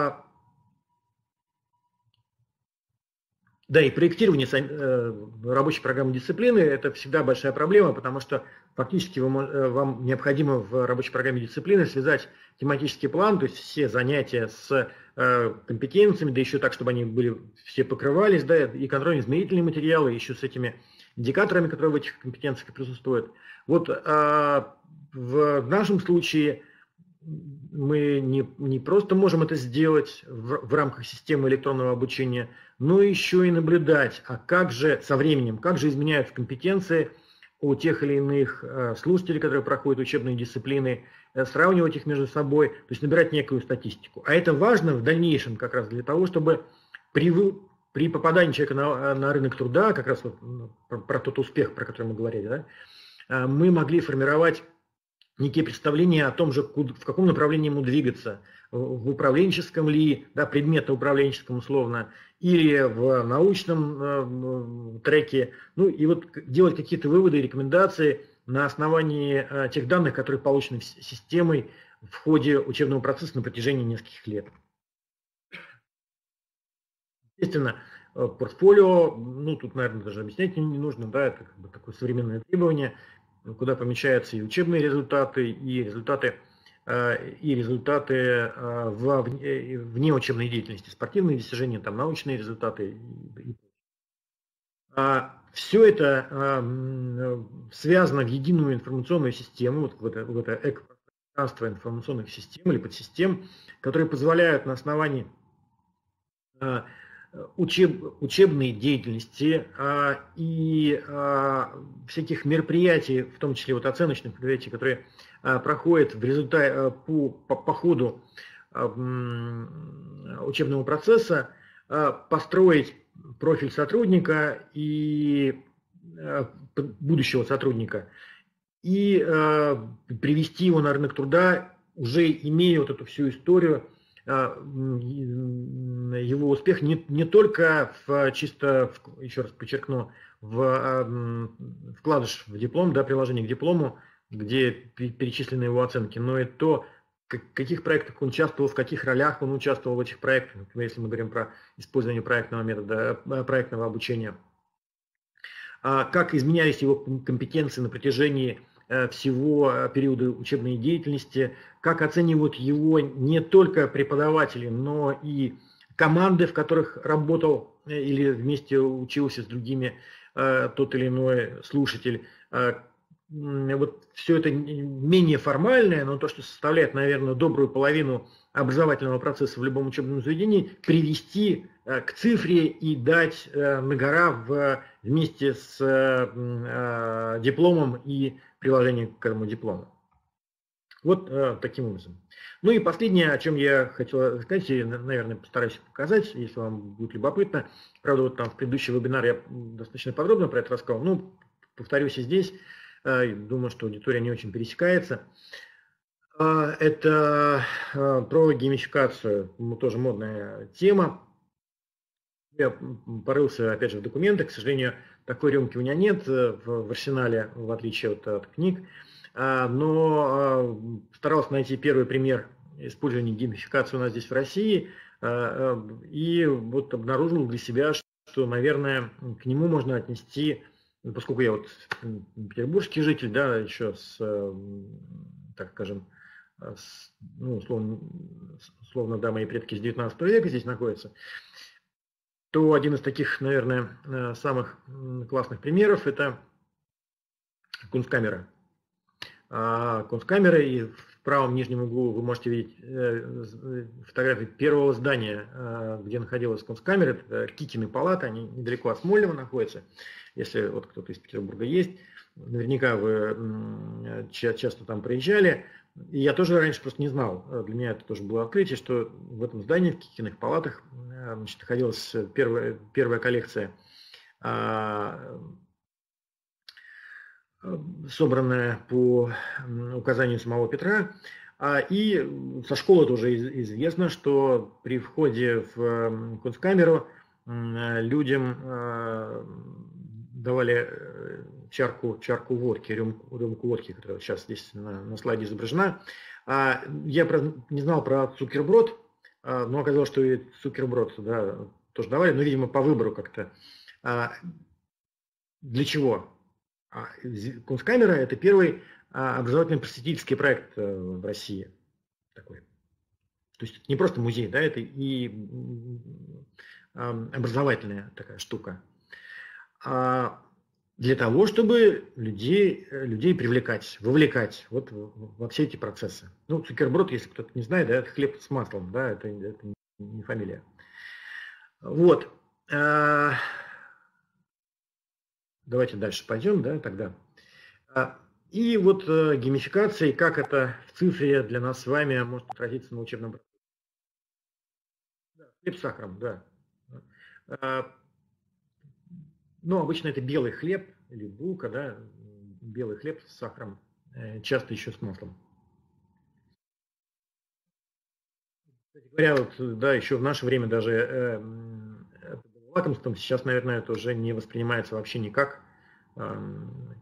да, и проектирование рабочей программы дисциплины – это всегда большая проблема, потому что фактически вам, вам необходимо в рабочей программе дисциплины связать тематический план, то есть все занятия с компетенциями, да еще так, чтобы они были, все покрывались, да, и контрольно-измерительные материалы, еще с этими индикаторами, которые в этих компетенциях присутствуют. Вот а, в нашем случае мы не, не просто можем это сделать в, в рамках системы электронного обучения, но еще и наблюдать, а как же со временем, как же изменяются компетенции у тех или иных слушателей, которые проходят учебные дисциплины, сравнивать их между собой, то есть набирать некую статистику. А это важно в дальнейшем как раз для того, чтобы при, при попадании человека на, на рынок труда, как раз вот про, про тот успех, про который мы говорили, да, мы могли формировать некие представления о том же, в каком направлении ему двигаться, в управленческом ли, да, предметно-управленческом условно, или в научном э, треке, ну и вот делать какие-то выводы и рекомендации на основании э, тех данных, которые получены системой в ходе учебного процесса на протяжении нескольких лет. Естественно, портфолио, ну тут, наверное, даже объяснять не нужно, да, это как бы такое современное требование, куда помещаются и учебные результаты, и результаты, и результаты в внеучебной деятельности, спортивные достижения, там, научные результаты. Все это связано в единую информационную систему, вот в это, в это экопространство информационных систем или подсистем, которые позволяют на основании Учеб, учебной деятельности а, и а, всяких мероприятий, в том числе вот оценочных мероприятий, которые а, проходят в результате а, по, по, по ходу а, учебного процесса, а, построить профиль сотрудника и а, будущего сотрудника и а, привести его на рынок труда, уже имея вот эту всю историю, его успех не, не только в чисто, в, еще раз подчеркну, в вкладыш в диплом, да, приложение к диплому, где перечислены его оценки, но и то, в каких проектах он участвовал, в каких ролях он участвовал в этих проектах, например, если мы говорим про использование проектного метода, проектного обучения, как изменялись его компетенции на протяжении всего периода учебной деятельности, как оценивают его не только преподаватели, но и команды, в которых работал или вместе учился с другими тот или иной слушатель. Вот все это менее формальное, но то, что составляет, наверное, добрую половину образовательного процесса в любом учебном заведении, привести к цифре и дать на гора в, вместе с дипломом и приложением к этому диплому. Вот э, таким образом. Ну и последнее, о чем я хотел сказать, и, наверное, постараюсь показать, если вам будет любопытно. Правда, вот там в предыдущий вебинар я достаточно подробно про это рассказал. Ну, повторюсь и здесь. Э, думаю, что аудитория не очень пересекается. Э, это э, про геймификацию. Тоже модная тема. Я порылся, опять же, в документах. К сожалению, такой рюмки у меня нет в, в арсенале, в отличие от, от книг. Но старался найти первый пример использования геймификации у нас здесь в России, и вот обнаружил для себя, что, наверное, к нему можно отнести, поскольку я вот петербургский житель, да, еще с, так скажем, с, ну, условно, условно, да, мои предки с девятнадцатого века здесь находятся, то один из таких, наверное, самых классных примеров – это Кунсткамера. Кунсткамера, и правом нижнем углу вы можете видеть фотографии первого здания, где находилась Кунсткамера, это Кикины палаты, они недалеко от Смольного находятся. Если вот кто-то из Петербурга есть, наверняка вы часто там проезжали. И я тоже раньше просто не знал, для меня это тоже было открытие, что в этом здании, в Кикиных палатах, значит, находилась первая, первая коллекция, собранная по указанию самого Петра. И со школы тоже известно, что при входе в Кунсткамеру людям давали чарку, чарку водки, рюмку, рюмку водки, которая сейчас здесь на, на слайде изображена. Я не знал про цукерброд, но оказалось, что и цукерброд, да, тоже давали, но, видимо, по выбору как-то. Для чего? Кунсткамера – это первый образовательно-просветительский проект в России. Такой. То есть не просто музей, да, это и образовательная такая штука. Для того, чтобы людей, людей привлекать, вовлекать вот во все эти процессы. Ну, цукерброд, если кто-то не знает, да, это хлеб с маслом, да, это, это не фамилия. Вот. Давайте дальше пойдем, да, тогда. И вот геймификация, и как это в цифре для нас с вами может отразиться на учебном процессе. Хлеб с сахаром, да. Ну, обычно это белый хлеб или булка, да, белый хлеб с сахаром, часто еще с маслом. Кстати говоря, вот, да, еще в наше время даже э, это было лакомством, сейчас, наверное, это уже не воспринимается вообще никак. Э,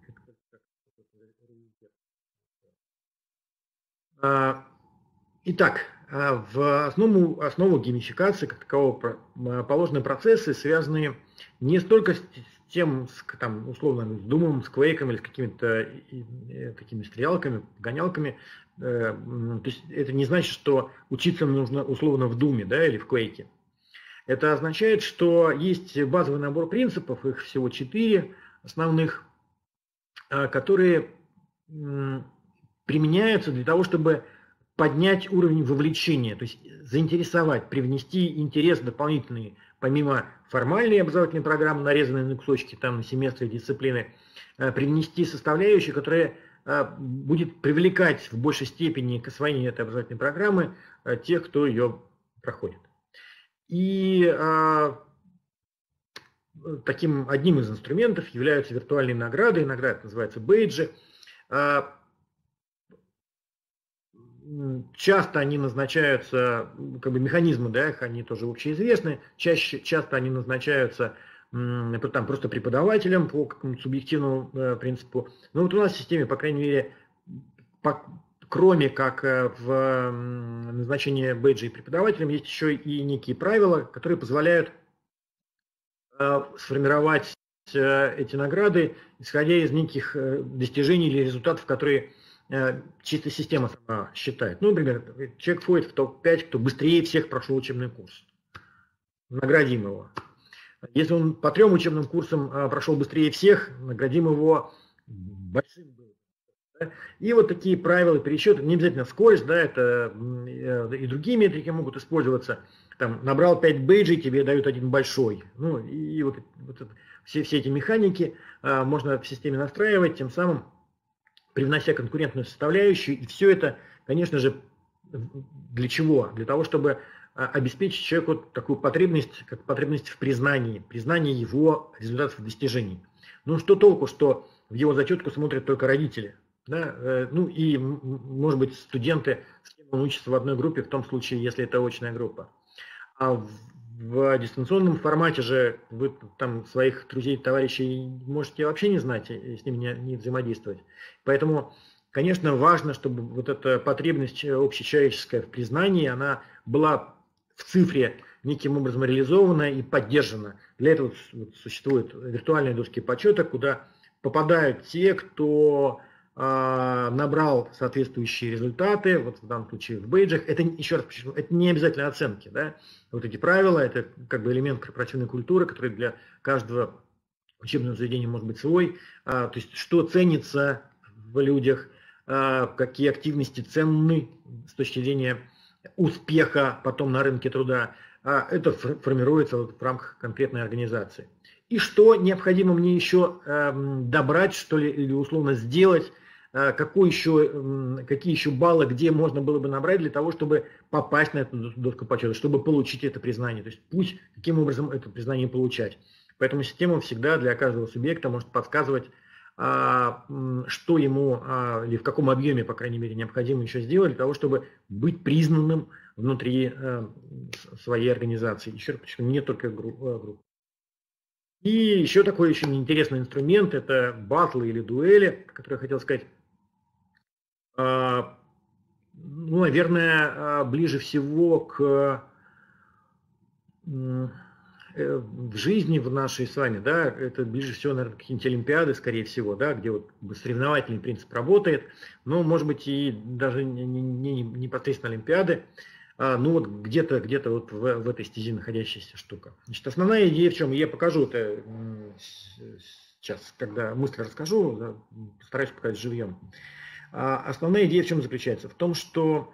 э, итак, в основу, основу геймификации как такового положены процессы, связанные не столько с тем, с, там, условно, с Думом, с Квейком или с какими-то такими стрелялками, гонялками. То есть это не значит, что учиться нужно условно в Думе, да, или в Квейке. Это означает, что есть базовый набор принципов, их всего четыре основных, которые применяются для того, чтобы поднять уровень вовлечения, то есть заинтересовать, привнести интерес дополнительный, помимо формальной образовательной программы, нарезанной на кусочки, там, на семестры, дисциплины, привнести составляющую, которая будет привлекать в большей степени к освоению этой образовательной программы тех, кто ее проходит. И а, таким одним из инструментов являются виртуальные награды, иногда это называется бейджи. А, часто они назначаются, как бы механизмы, да, они тоже общеизвестны, чаще, часто они назначаются там, просто преподавателям по какому-то субъективному э, принципу. Но вот у нас в системе, по крайней мере, по, кроме как в назначении бейджей преподавателям, есть еще и некие правила, которые позволяют э, сформировать э, эти награды, исходя из неких э, достижений или результатов, которые э, чисто система сама считает. Ну, например, человек входит в топ пять, кто быстрее всех прошел учебный курс. Наградим его. Если он по трем учебным курсам э, прошел быстрее всех, наградим его большим. Да? И вот такие правила пересчета, не обязательно скорость, да, это э, и другие метрики могут использоваться. Там, набрал пять бейджей, тебе дают один большой. Ну, и, и вот, вот все, все эти механики э, можно в системе настраивать, тем самым привнося конкурентную составляющую. И все это, конечно же, для чего? Для того, чтобы обеспечить человеку такую потребность, как потребность в признании, признании его результатов и достижений. Ну, что толку, что в его зачетку смотрят только родители, да? Ну и, может быть, студенты, с кем он учится в одной группе, в том случае, если это очная группа. А в, в дистанционном формате же вы там своих друзей, товарищей можете вообще не знать и с ними не, не взаимодействовать. Поэтому, конечно, важно, чтобы вот эта потребность общечеловеческая в признании, она была в цифре неким образом реализована и поддержана. Для этого существуют виртуальные доски почета, куда попадают те, кто э, набрал соответствующие результаты, вот в данном случае в бейджах. Это, еще раз подчеркну, это не обязательно оценки. Да? Вот эти правила, это как бы элемент корпоративной культуры, который для каждого учебного заведения может быть свой. А, то есть, что ценится в людях, какие активности ценны с точки зрения успеха потом на рынке труда. Это формируется в рамках конкретной организации. И что необходимо мне еще добрать, что ли, или условно сделать, какой еще, какие еще баллы, где можно было бы набрать для того, чтобы попасть на эту доску почета, чтобы получить это признание. То есть путь, каким образом это признание получать. Поэтому система всегда для каждого субъекта может подсказывать, что ему или в каком объеме, по крайней мере, необходимо еще сделать для того, чтобы быть признанным внутри своей организации. Еще раз почему не только групп. И еще такой очень интересный инструмент – это батлы или дуэли, который я хотел сказать. Ну, наверное, ближе всего к в жизни в нашей с вами, да, это ближе всего, наверное, какие-нибудь олимпиады, скорее всего, да, где вот соревновательный принцип работает, но, может быть, и даже не, не, не непосредственно олимпиады, а, ну вот где-то где-то вот в, в этой стезе находящаяся штука. Значит, основная идея в чем? Я покажу это сейчас, когда мысль расскажу, да, постараюсь показать живьем. А, основная идея в чем заключается? В том, что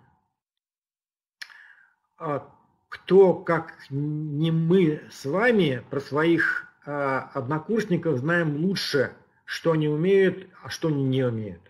а, кто, как не мы с вами, про своих а, однокурсников знаем лучше, что они умеют, а что они не умеют.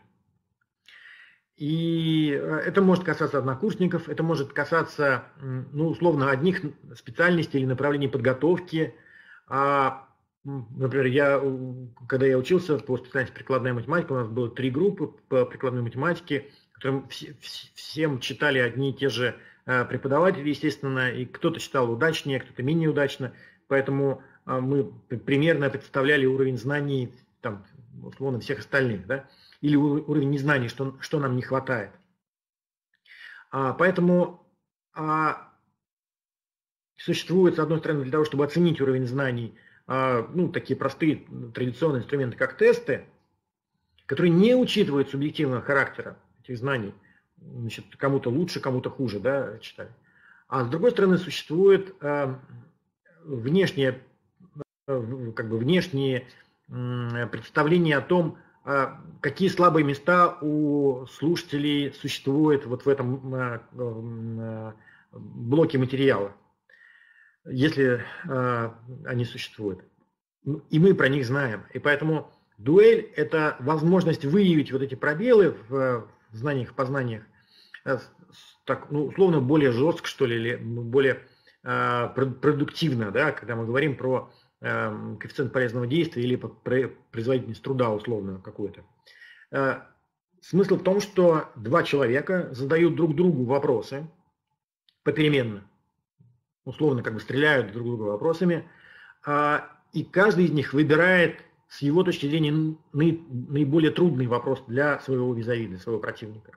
И это может касаться однокурсников, это может касаться, ну, условно, одних специальностей или направлений подготовки. А, например, я, когда я учился по специальности прикладная математика, у нас было три группы по прикладной математике, которым все, всем читали одни и те же преподаватели, естественно, и кто-то читал удачнее, кто-то менее удачно, поэтому мы примерно представляли уровень знаний, там, условно, всех остальных, да, или уровень незнаний, что, что нам не хватает. А, поэтому а, существует, с одной стороны, для того, чтобы оценить уровень знаний, а, ну, такие простые традиционные инструменты, как тесты, которые не учитывают субъективного характера этих знаний. Значит, кому-то лучше, кому-то хуже, да, читали. А с другой стороны, существует э, внешнее, э, как бы внешние э, представления о том, э, какие слабые места у слушателей существуют вот в этом э, э, блоке материала, если э, они существуют. И мы про них знаем. И поэтому дуэль – это возможность выявить вот эти пробелы в, в знаниях, познаниях, так, ну, условно, более жестко, что ли, или более э, продуктивно, да, когда мы говорим про э, коэффициент полезного действия или про производительность труда, условно, какую-то. Э, смысл в том, что два человека задают друг другу вопросы попеременно, условно, как бы стреляют друг друга вопросами, э, и каждый из них выбирает с его точки зрения наиболее трудный вопрос для своего визави, для своего противника.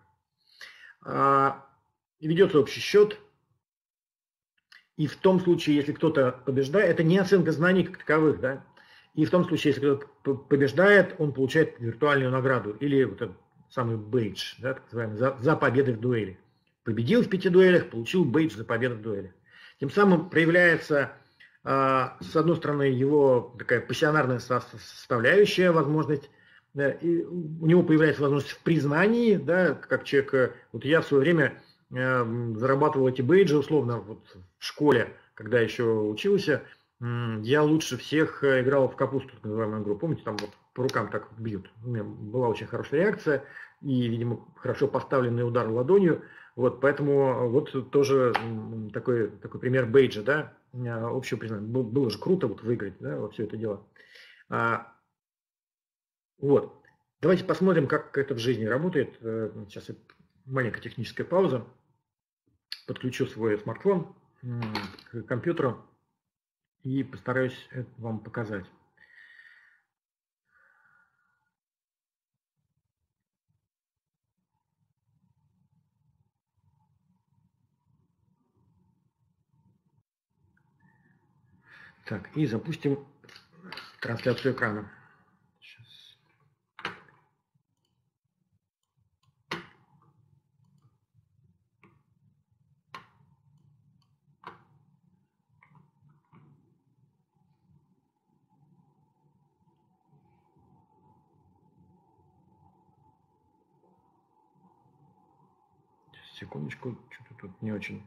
Ведется общий счет, и в том случае, если кто-то побеждает, это не оценка знаний как таковых, да, и в том случае, если кто-то побеждает, он получает виртуальную награду, или вот этот самый бейдж, да, так называемый, за, за победы в дуэли. Победил в пяти дуэлях, получил бейдж за победу в дуэли. Тем самым проявляется, с одной стороны, его такая пассионарная составляющая, возможность, да, и у него появляется возможность в признании, да, как человек, вот я в свое время э, зарабатывал эти бейджи, условно, вот в школе, когда еще учился, э, я лучше всех играл в капусту, так называемую игру, помните, там вот по рукам так бьют, у меня была очень хорошая реакция и, видимо, хорошо поставленный удар ладонью, вот, поэтому вот тоже такой, такой пример бейджа, да, общего признания, было же круто вот выиграть, да, во все это дело. Вот. Давайте посмотрим, как это в жизни работает. Сейчас маленькая техническая пауза. Подключу свой смартфон к компьютеру и постараюсь это вам показать. Так, и запустим трансляцию экрана. Сейчас. секундочку, что-то тут не очень.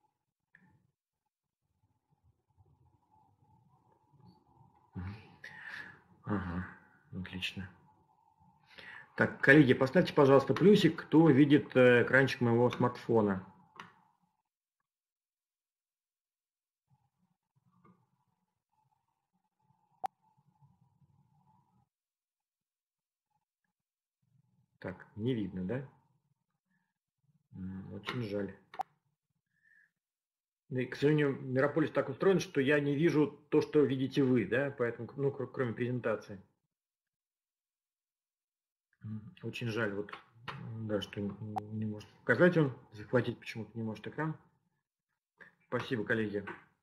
Ага, отлично. Так, коллеги, поставьте, пожалуйста, плюсик, кто видит экранчик моего смартфона. Так, не видно, да? Очень жаль. И, к сожалению, Мирополис так устроен, что я не вижу то, что видите вы, да, поэтому, ну, кроме презентации. Очень жаль, вот, да, что не может показать он, захватить почему-то не может экран. Спасибо, коллеги.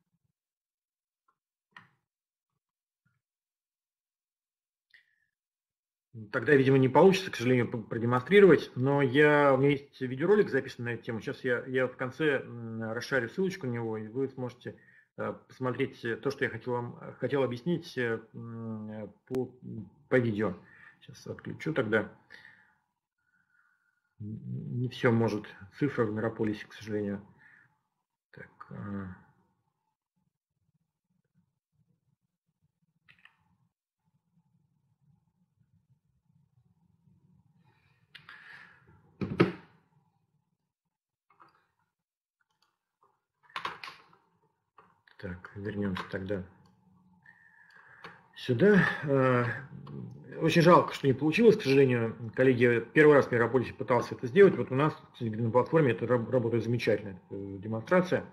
Тогда, видимо, не получится, к сожалению, продемонстрировать, но я, у меня есть видеоролик записан на эту тему. Сейчас я, я в конце расшарю ссылочку на него, и вы сможете посмотреть то, что я хотел вам хотел объяснить по, по видео. Сейчас отключу тогда. Не все может цифра в Мирополисе, к сожалению. Так. Так, вернемся тогда сюда. Очень жалко, что не получилось, к сожалению. Коллеги, первый раз в Мирополисе пытался это сделать. Вот у нас на платформе это работает замечательно, это демонстрация.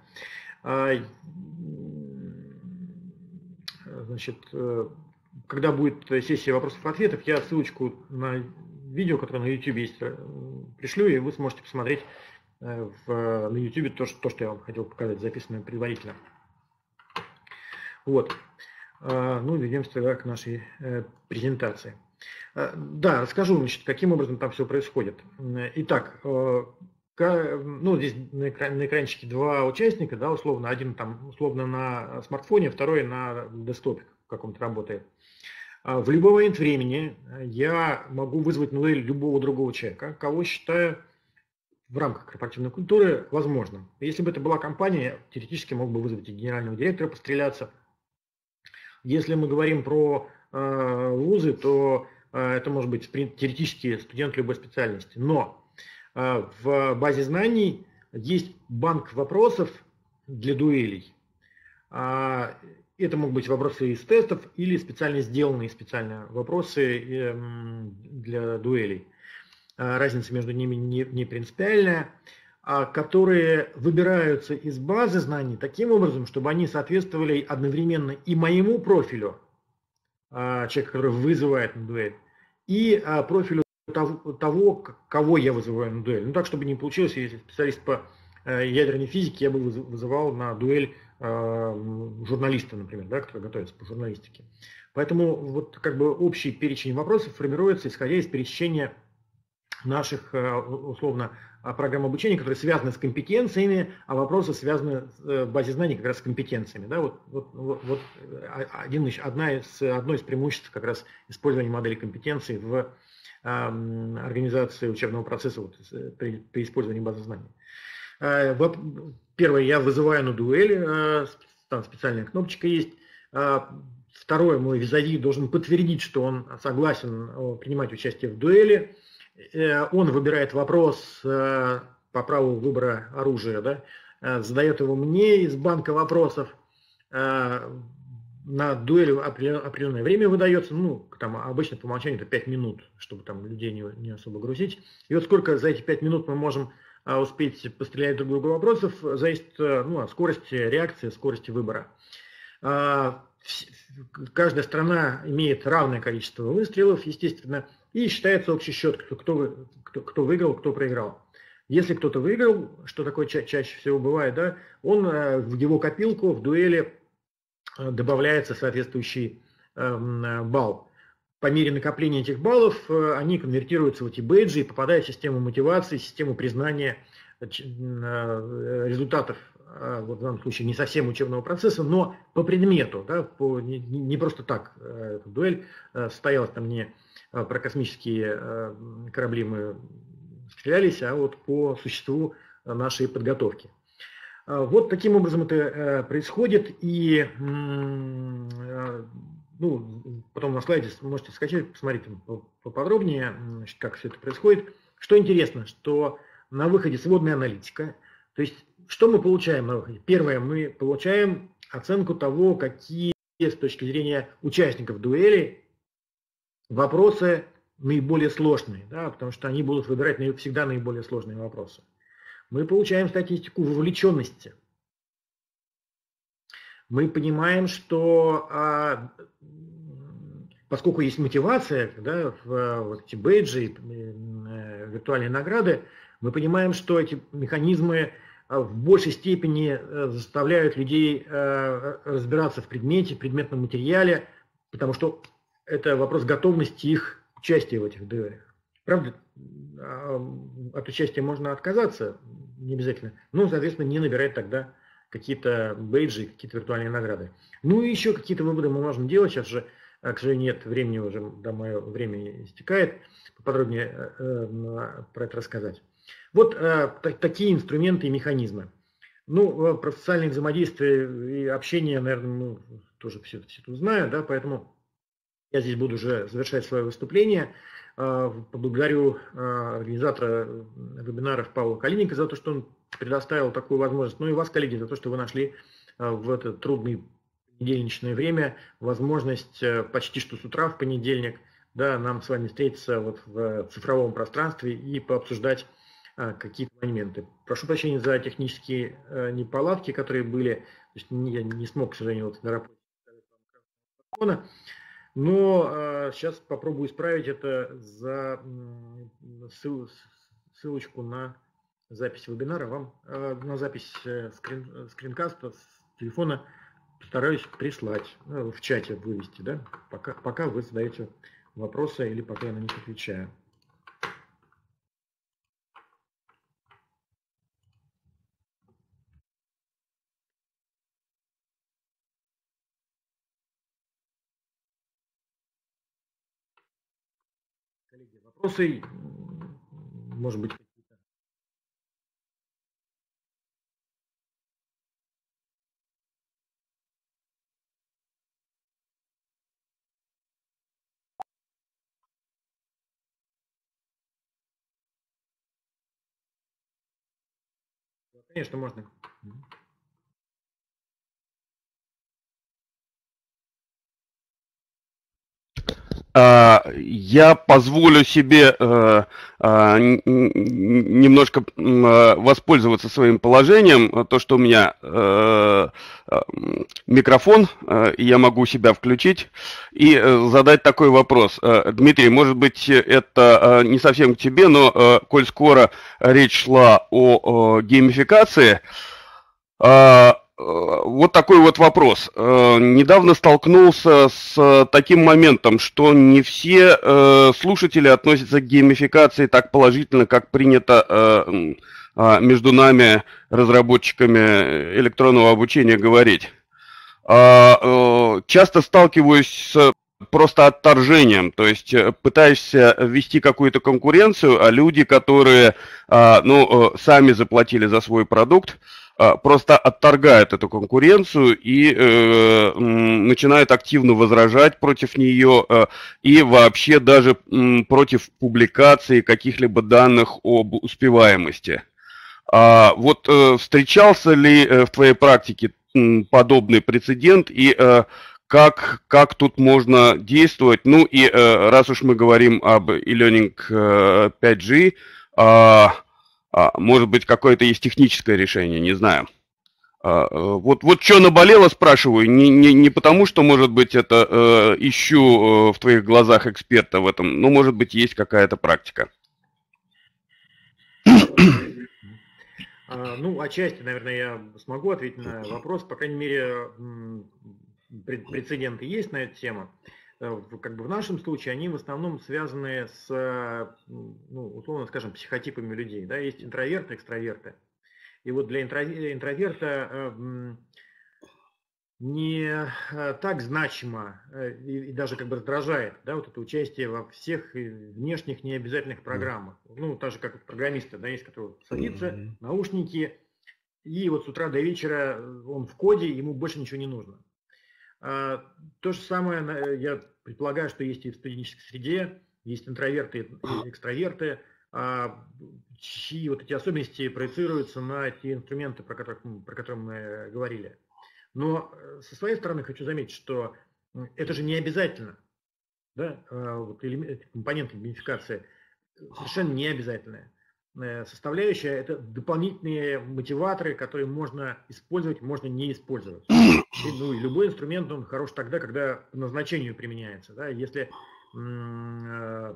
Значит, когда будет сессия вопросов-ответов, я ссылочку на видео, которое на YouTube есть, пришлю, и вы сможете посмотреть в, на YouTube то, то, что я вам хотел показать, записанное предварительно. Вот. Ну, вернемся тогда к нашей презентации. Да, расскажу, значит, каким образом там все происходит. Итак, ну, здесь на, экран, на экранчике два участника, да, условно, один там условно на смартфоне, второй на десктопе каком-то работает. В любой момент времени я могу вызвать на дуэль любого другого человека, кого считаю в рамках корпоративной культуры возможным. Если бы это была компания, я теоретически мог бы вызвать и генерального директора постреляться. Если мы говорим про э, вузы, то э, это может быть теоретически студент любой специальности. Но э, в базе знаний есть банк вопросов для дуэлей. Э, это могут быть вопросы из тестов или специально сделанные специально вопросы э, для дуэлей. Э, разница между ними не, не принципиальная. Которые выбираются из базы знаний таким образом, чтобы они соответствовали одновременно и моему профилю, человека, который вызывает на дуэль, и профилю того, кого я вызываю на дуэль. Ну так, чтобы не получилось, если специалист по ядерной физике, я бы вызывал на дуэль журналиста, например, да, который готовится по журналистике. Поэтому вот как бы общий перечень вопросов формируется, исходя из пересечения наших, условно, программ обучения, которые связаны с компетенциями, а вопросы связаны в базе знаний как раз с компетенциями. Да? Вот, вот, вот один, одна из, одно из преимуществ как раз использования модели компетенций в э, организации учебного процесса вот, при, при использовании базы знаний. Э, первое, я вызываю на дуэль, э, там специальная кнопочка есть. Э, второе, мой визави должен подтвердить, что он согласен принимать участие в дуэли. Он выбирает вопрос по праву выбора оружия, да, задает его мне из банка вопросов, на дуэль определенное время выдается, ну, там обычно по умолчанию это пять минут, чтобы там людей не, не особо грузить. И вот сколько за эти пять минут мы можем успеть пострелять друг другу вопросов, зависит, ну, от скорости реакции, скорости выбора. Каждая страна имеет равное количество выстрелов, естественно, и считается общий счет, кто, кто, кто, кто выиграл, кто проиграл. Если кто-то выиграл, что такое ча чаще всего бывает, да, он в его копилку в дуэли добавляется соответствующий э, балл. По мере накопления этих баллов э, они конвертируются в эти бейджи и попадают в систему мотивации, систему признания э, результатов, э, вот в данном случае не совсем учебного процесса, но по предмету, да, по, не, не просто так э, эта дуэль э, состоялась там не про космические корабли мы стрелялись, а вот по существу нашей подготовки. Вот таким образом это происходит, и ну, потом на слайде можете скачать, посмотреть поподробнее, значит, как все это происходит. Что интересно, что на выходе сводная аналитика, то есть что мы получаем на выходе? Первое, мы получаем оценку того, какие с точки зрения участников дуэли вопросы наиболее сложные, да, потому что они будут выбирать всегда наиболее сложные вопросы. Мы получаем статистику вовлеченности. Мы понимаем, что а, поскольку есть мотивация, да, в вот эти бейджи, виртуальные награды, мы понимаем, что эти механизмы в большей степени заставляют людей разбираться в предмете, в предметном материале, потому что это вопрос готовности их участия в этих дуэлях. Правда, от участия можно отказаться, не обязательно, но, соответственно, не набирать тогда какие-то бейджи, какие-то виртуальные награды. Ну и еще какие-то выводы мы можем делать. Сейчас же, к сожалению, нет времени уже, да, мое время истекает, поподробнее э, про это рассказать. Вот э, такие инструменты и механизмы. Ну, про социальное взаимодействие и общение, наверное, мы тоже все, все тут знаем, да, поэтому я здесь буду уже завершать свое выступление. Поблагодарю организатора вебинаров Павла Калиника за то, что он предоставил такую возможность. Ну и вас, коллеги, за то, что вы нашли в это трудное понедельничное время возможность почти что с утра в понедельник, да, нам с вами встретиться вот в цифровом пространстве и пообсуждать какие-то моменты. Прошу прощения за технические неполадки, которые были. То есть я не смог, к сожалению, вот на работе. Но э, сейчас попробую исправить это за ссыл, ссылочку на запись вебинара. Вам э, на запись э, скрин, скринкаста с телефона постараюсь прислать, э, в чате вывести, да, пока, пока вы задаете вопросы или пока я на них отвечаю. Коллеги, вопросы, может быть, какие-то? Конечно, можно. Я позволю себе немножко воспользоваться своим положением, то, что у меня микрофон, и я могу себя включить, и задать такой вопрос. Дмитрий, может быть, это не совсем к тебе, но коль скоро речь шла о геймификации, вот такой вот вопрос. Недавно столкнулся с таким моментом, что не все слушатели относятся к геймификации так положительно, как принято между нами, разработчиками электронного обучения, говорить. Часто сталкиваюсь с просто отторжением, то есть пытаешься ввести какую-то конкуренцию, а люди, которые, ну, сами заплатили за свой продукт, просто отторгают эту конкуренцию и э, начинают активно возражать против нее э, и вообще даже э, против публикации каких-либо данных об успеваемости. А, вот э, встречался ли э, в твоей практике э, подобный прецедент и э, как, как тут можно действовать? Ну и э, раз уж мы говорим об e-learning э, пять джи, э, может быть, какое-то есть техническое решение, не знаю. Вот, вот что наболело, спрашиваю, не, не, не потому, что, может быть, это э, ищу э, в твоих глазах эксперта в этом, но, может быть, есть какая-то практика. Ну, отчасти, наверное, я смогу ответить на вопрос. По крайней мере, прецеденты есть на эту тему. Как бы в нашем случае они в основном связаны с, ну, условно скажем, психотипами людей. Да? Есть интроверты, экстраверты. И вот для интроверта не так значимо и, и даже как бы раздражает, да, вот это участие во всех внешних необязательных программах. Ну, так же, как вот программисты, да, есть, которые садятся, mm-hmm. наушники, и вот с утра до вечера он в коде, ему больше ничего не нужно. А, то же самое, я предполагаю, что есть и в студенческой среде, есть интроверты и экстраверты, а, чьи вот эти особенности проецируются на те инструменты, про которые, про которые мы говорили. Но со своей стороны хочу заметить, что это же не обязательно. Да? Вот элемент, компоненты геймификации совершенно не обязательные. Составляющая – это дополнительные мотиваторы, которые можно использовать, можно не использовать. И, ну, и любой инструмент, он хорош тогда, когда по назначению применяется. Да? Если м-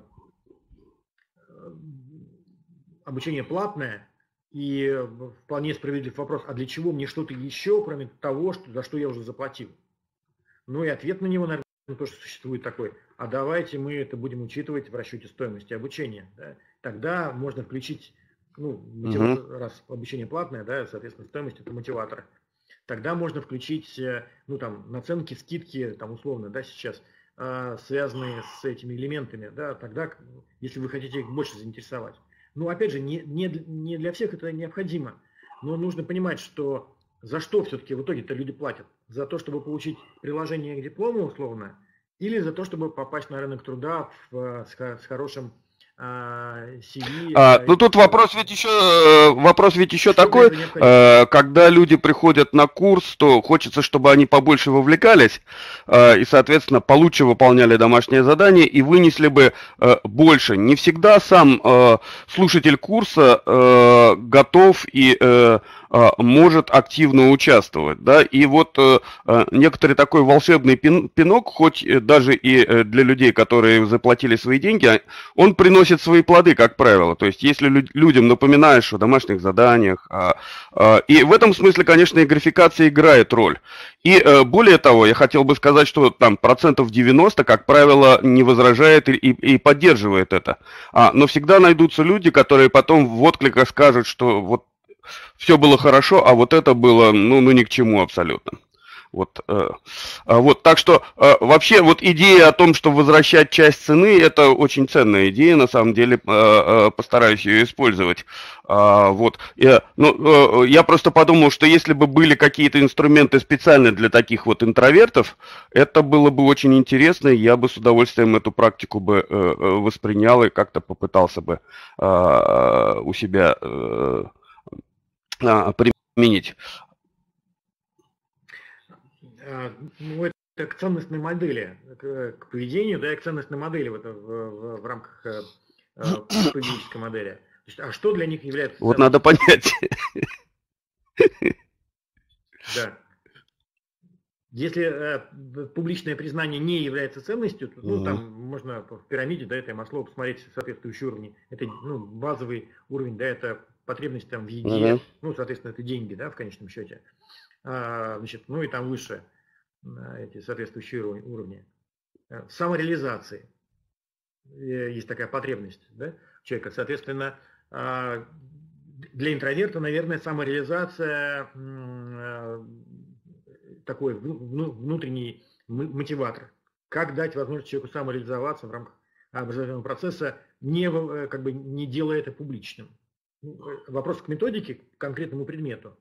обучение платное, и вполне справедлив вопрос, а для чего мне что-то еще, кроме того, что, за что я уже заплатил? Ну и ответ на него, наверное, тоже существует такой. А давайте мы это будем учитывать в расчете стоимости обучения. Да? Тогда можно включить, ну, мотиватор, uh-huh. раз обучение платное, да, соответственно, стоимость это мотиватор. Тогда можно включить, ну, там, наценки, скидки, там, условно, да, сейчас, связанные с этими элементами, да, тогда, если вы хотите их больше заинтересовать. Ну, опять же, не, не, не для всех это необходимо, но нужно понимать, что за что все-таки в итоге-то люди платят? За то, чтобы получить приложение к диплому, условно, или за то, чтобы попасть на рынок труда в, с, с хорошим си ви. А, ну тут вопрос ведь еще вопрос ведь еще такой, когда люди приходят на курс, то хочется, чтобы они побольше вовлекались и, соответственно, получше выполняли домашнее задание и вынесли бы больше. Не всегда сам слушатель курса готов и может активно участвовать, да, и вот некоторый такой волшебный пинок, хоть даже и для людей, которые заплатили свои деньги, он приносит свои плоды, как правило. То есть, если людям напоминаешь о домашних заданиях, а, а, и в этом смысле, конечно, и графикация играет роль. И а, более того, я хотел бы сказать, что там процентов девяносто, как правило, не возражает и, и, и поддерживает это. А, но всегда найдутся люди, которые потом в откликах скажут, что вот все было хорошо, а вот это было, ну, ну ни к чему абсолютно. Вот, э, вот, так что э, вообще вот идея о том, что возвращать часть цены, это очень ценная идея, на самом деле, э, э, постараюсь ее использовать. А, вот, я, ну, э, я просто подумал, что если бы были какие-то инструменты специально для таких вот интровертов, это было бы очень интересно, и я бы с удовольствием эту практику бы э, воспринял и как-то попытался бы э, у себя э, э, применить. Ну, это к ценностной модели, к, к поведению, да, и к ценностной модели в, в, в рамках э, поведенческой модели. То есть, а что для них является ценностью? Вот надо понять. Да. Если э, публичное признание не является ценностью, то, ну, там можно в пирамиде, да, это Маслоу посмотреть соответствующие уровни. Это, ну, базовый уровень, да, это потребность там в еде, uh-huh. ну, соответственно, это деньги, да, в конечном счете. А, значит, ну и там выше эти соответствующие уровни. Самореализации. Есть такая потребность, да, человека. Соответственно, для интроверта, наверное, самореализация такой внутренний мотиватор. Как дать возможность человеку самореализоваться в рамках образовательного процесса, не, как бы, не делая это публичным. Вопрос к методике, к конкретному предмету.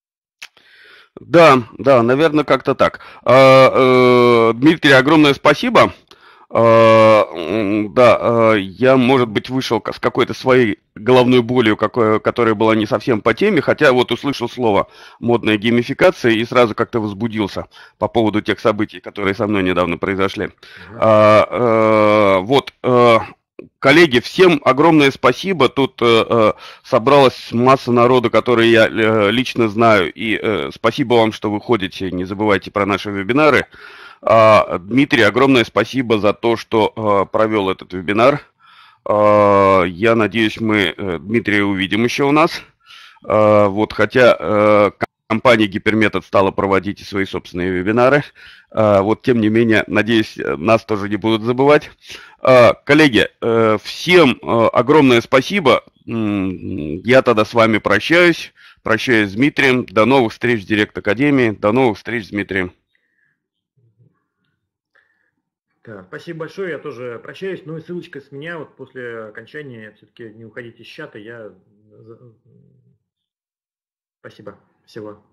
Да, да, наверное, как-то так. А, э, Дмитрий, огромное спасибо. А, да, я, может быть, вышел с какой-то своей головной болью, какой, которая была не совсем по теме, хотя вот услышал слово «модная геймификация» и сразу как-то возбудился по поводу тех событий, которые со мной недавно произошли. Mm-hmm. А, а, вот... Коллеги, всем огромное спасибо. Тут э, собралась масса народа, которые я э, лично знаю. И э, спасибо вам, что вы ходите. Не забывайте про наши вебинары. А, Дмитрий, огромное спасибо за то, что э, провел этот вебинар. А, я надеюсь, мы э, Дмитрия увидим еще у нас. А, вот, хотя э, компания Гиперметод стала проводить и свои собственные вебинары. А, вот, тем не менее, надеюсь, нас тоже не будут забывать. Коллеги, всем огромное спасибо. Я тогда с вами прощаюсь. Прощаюсь с Дмитрием. До новых встреч в Директ Академии. До новых встреч с Дмитрием. Да, спасибо большое, я тоже прощаюсь, ну и ссылочка с меня, вот после окончания, все-таки не уходите из чата, я... Спасибо, всего.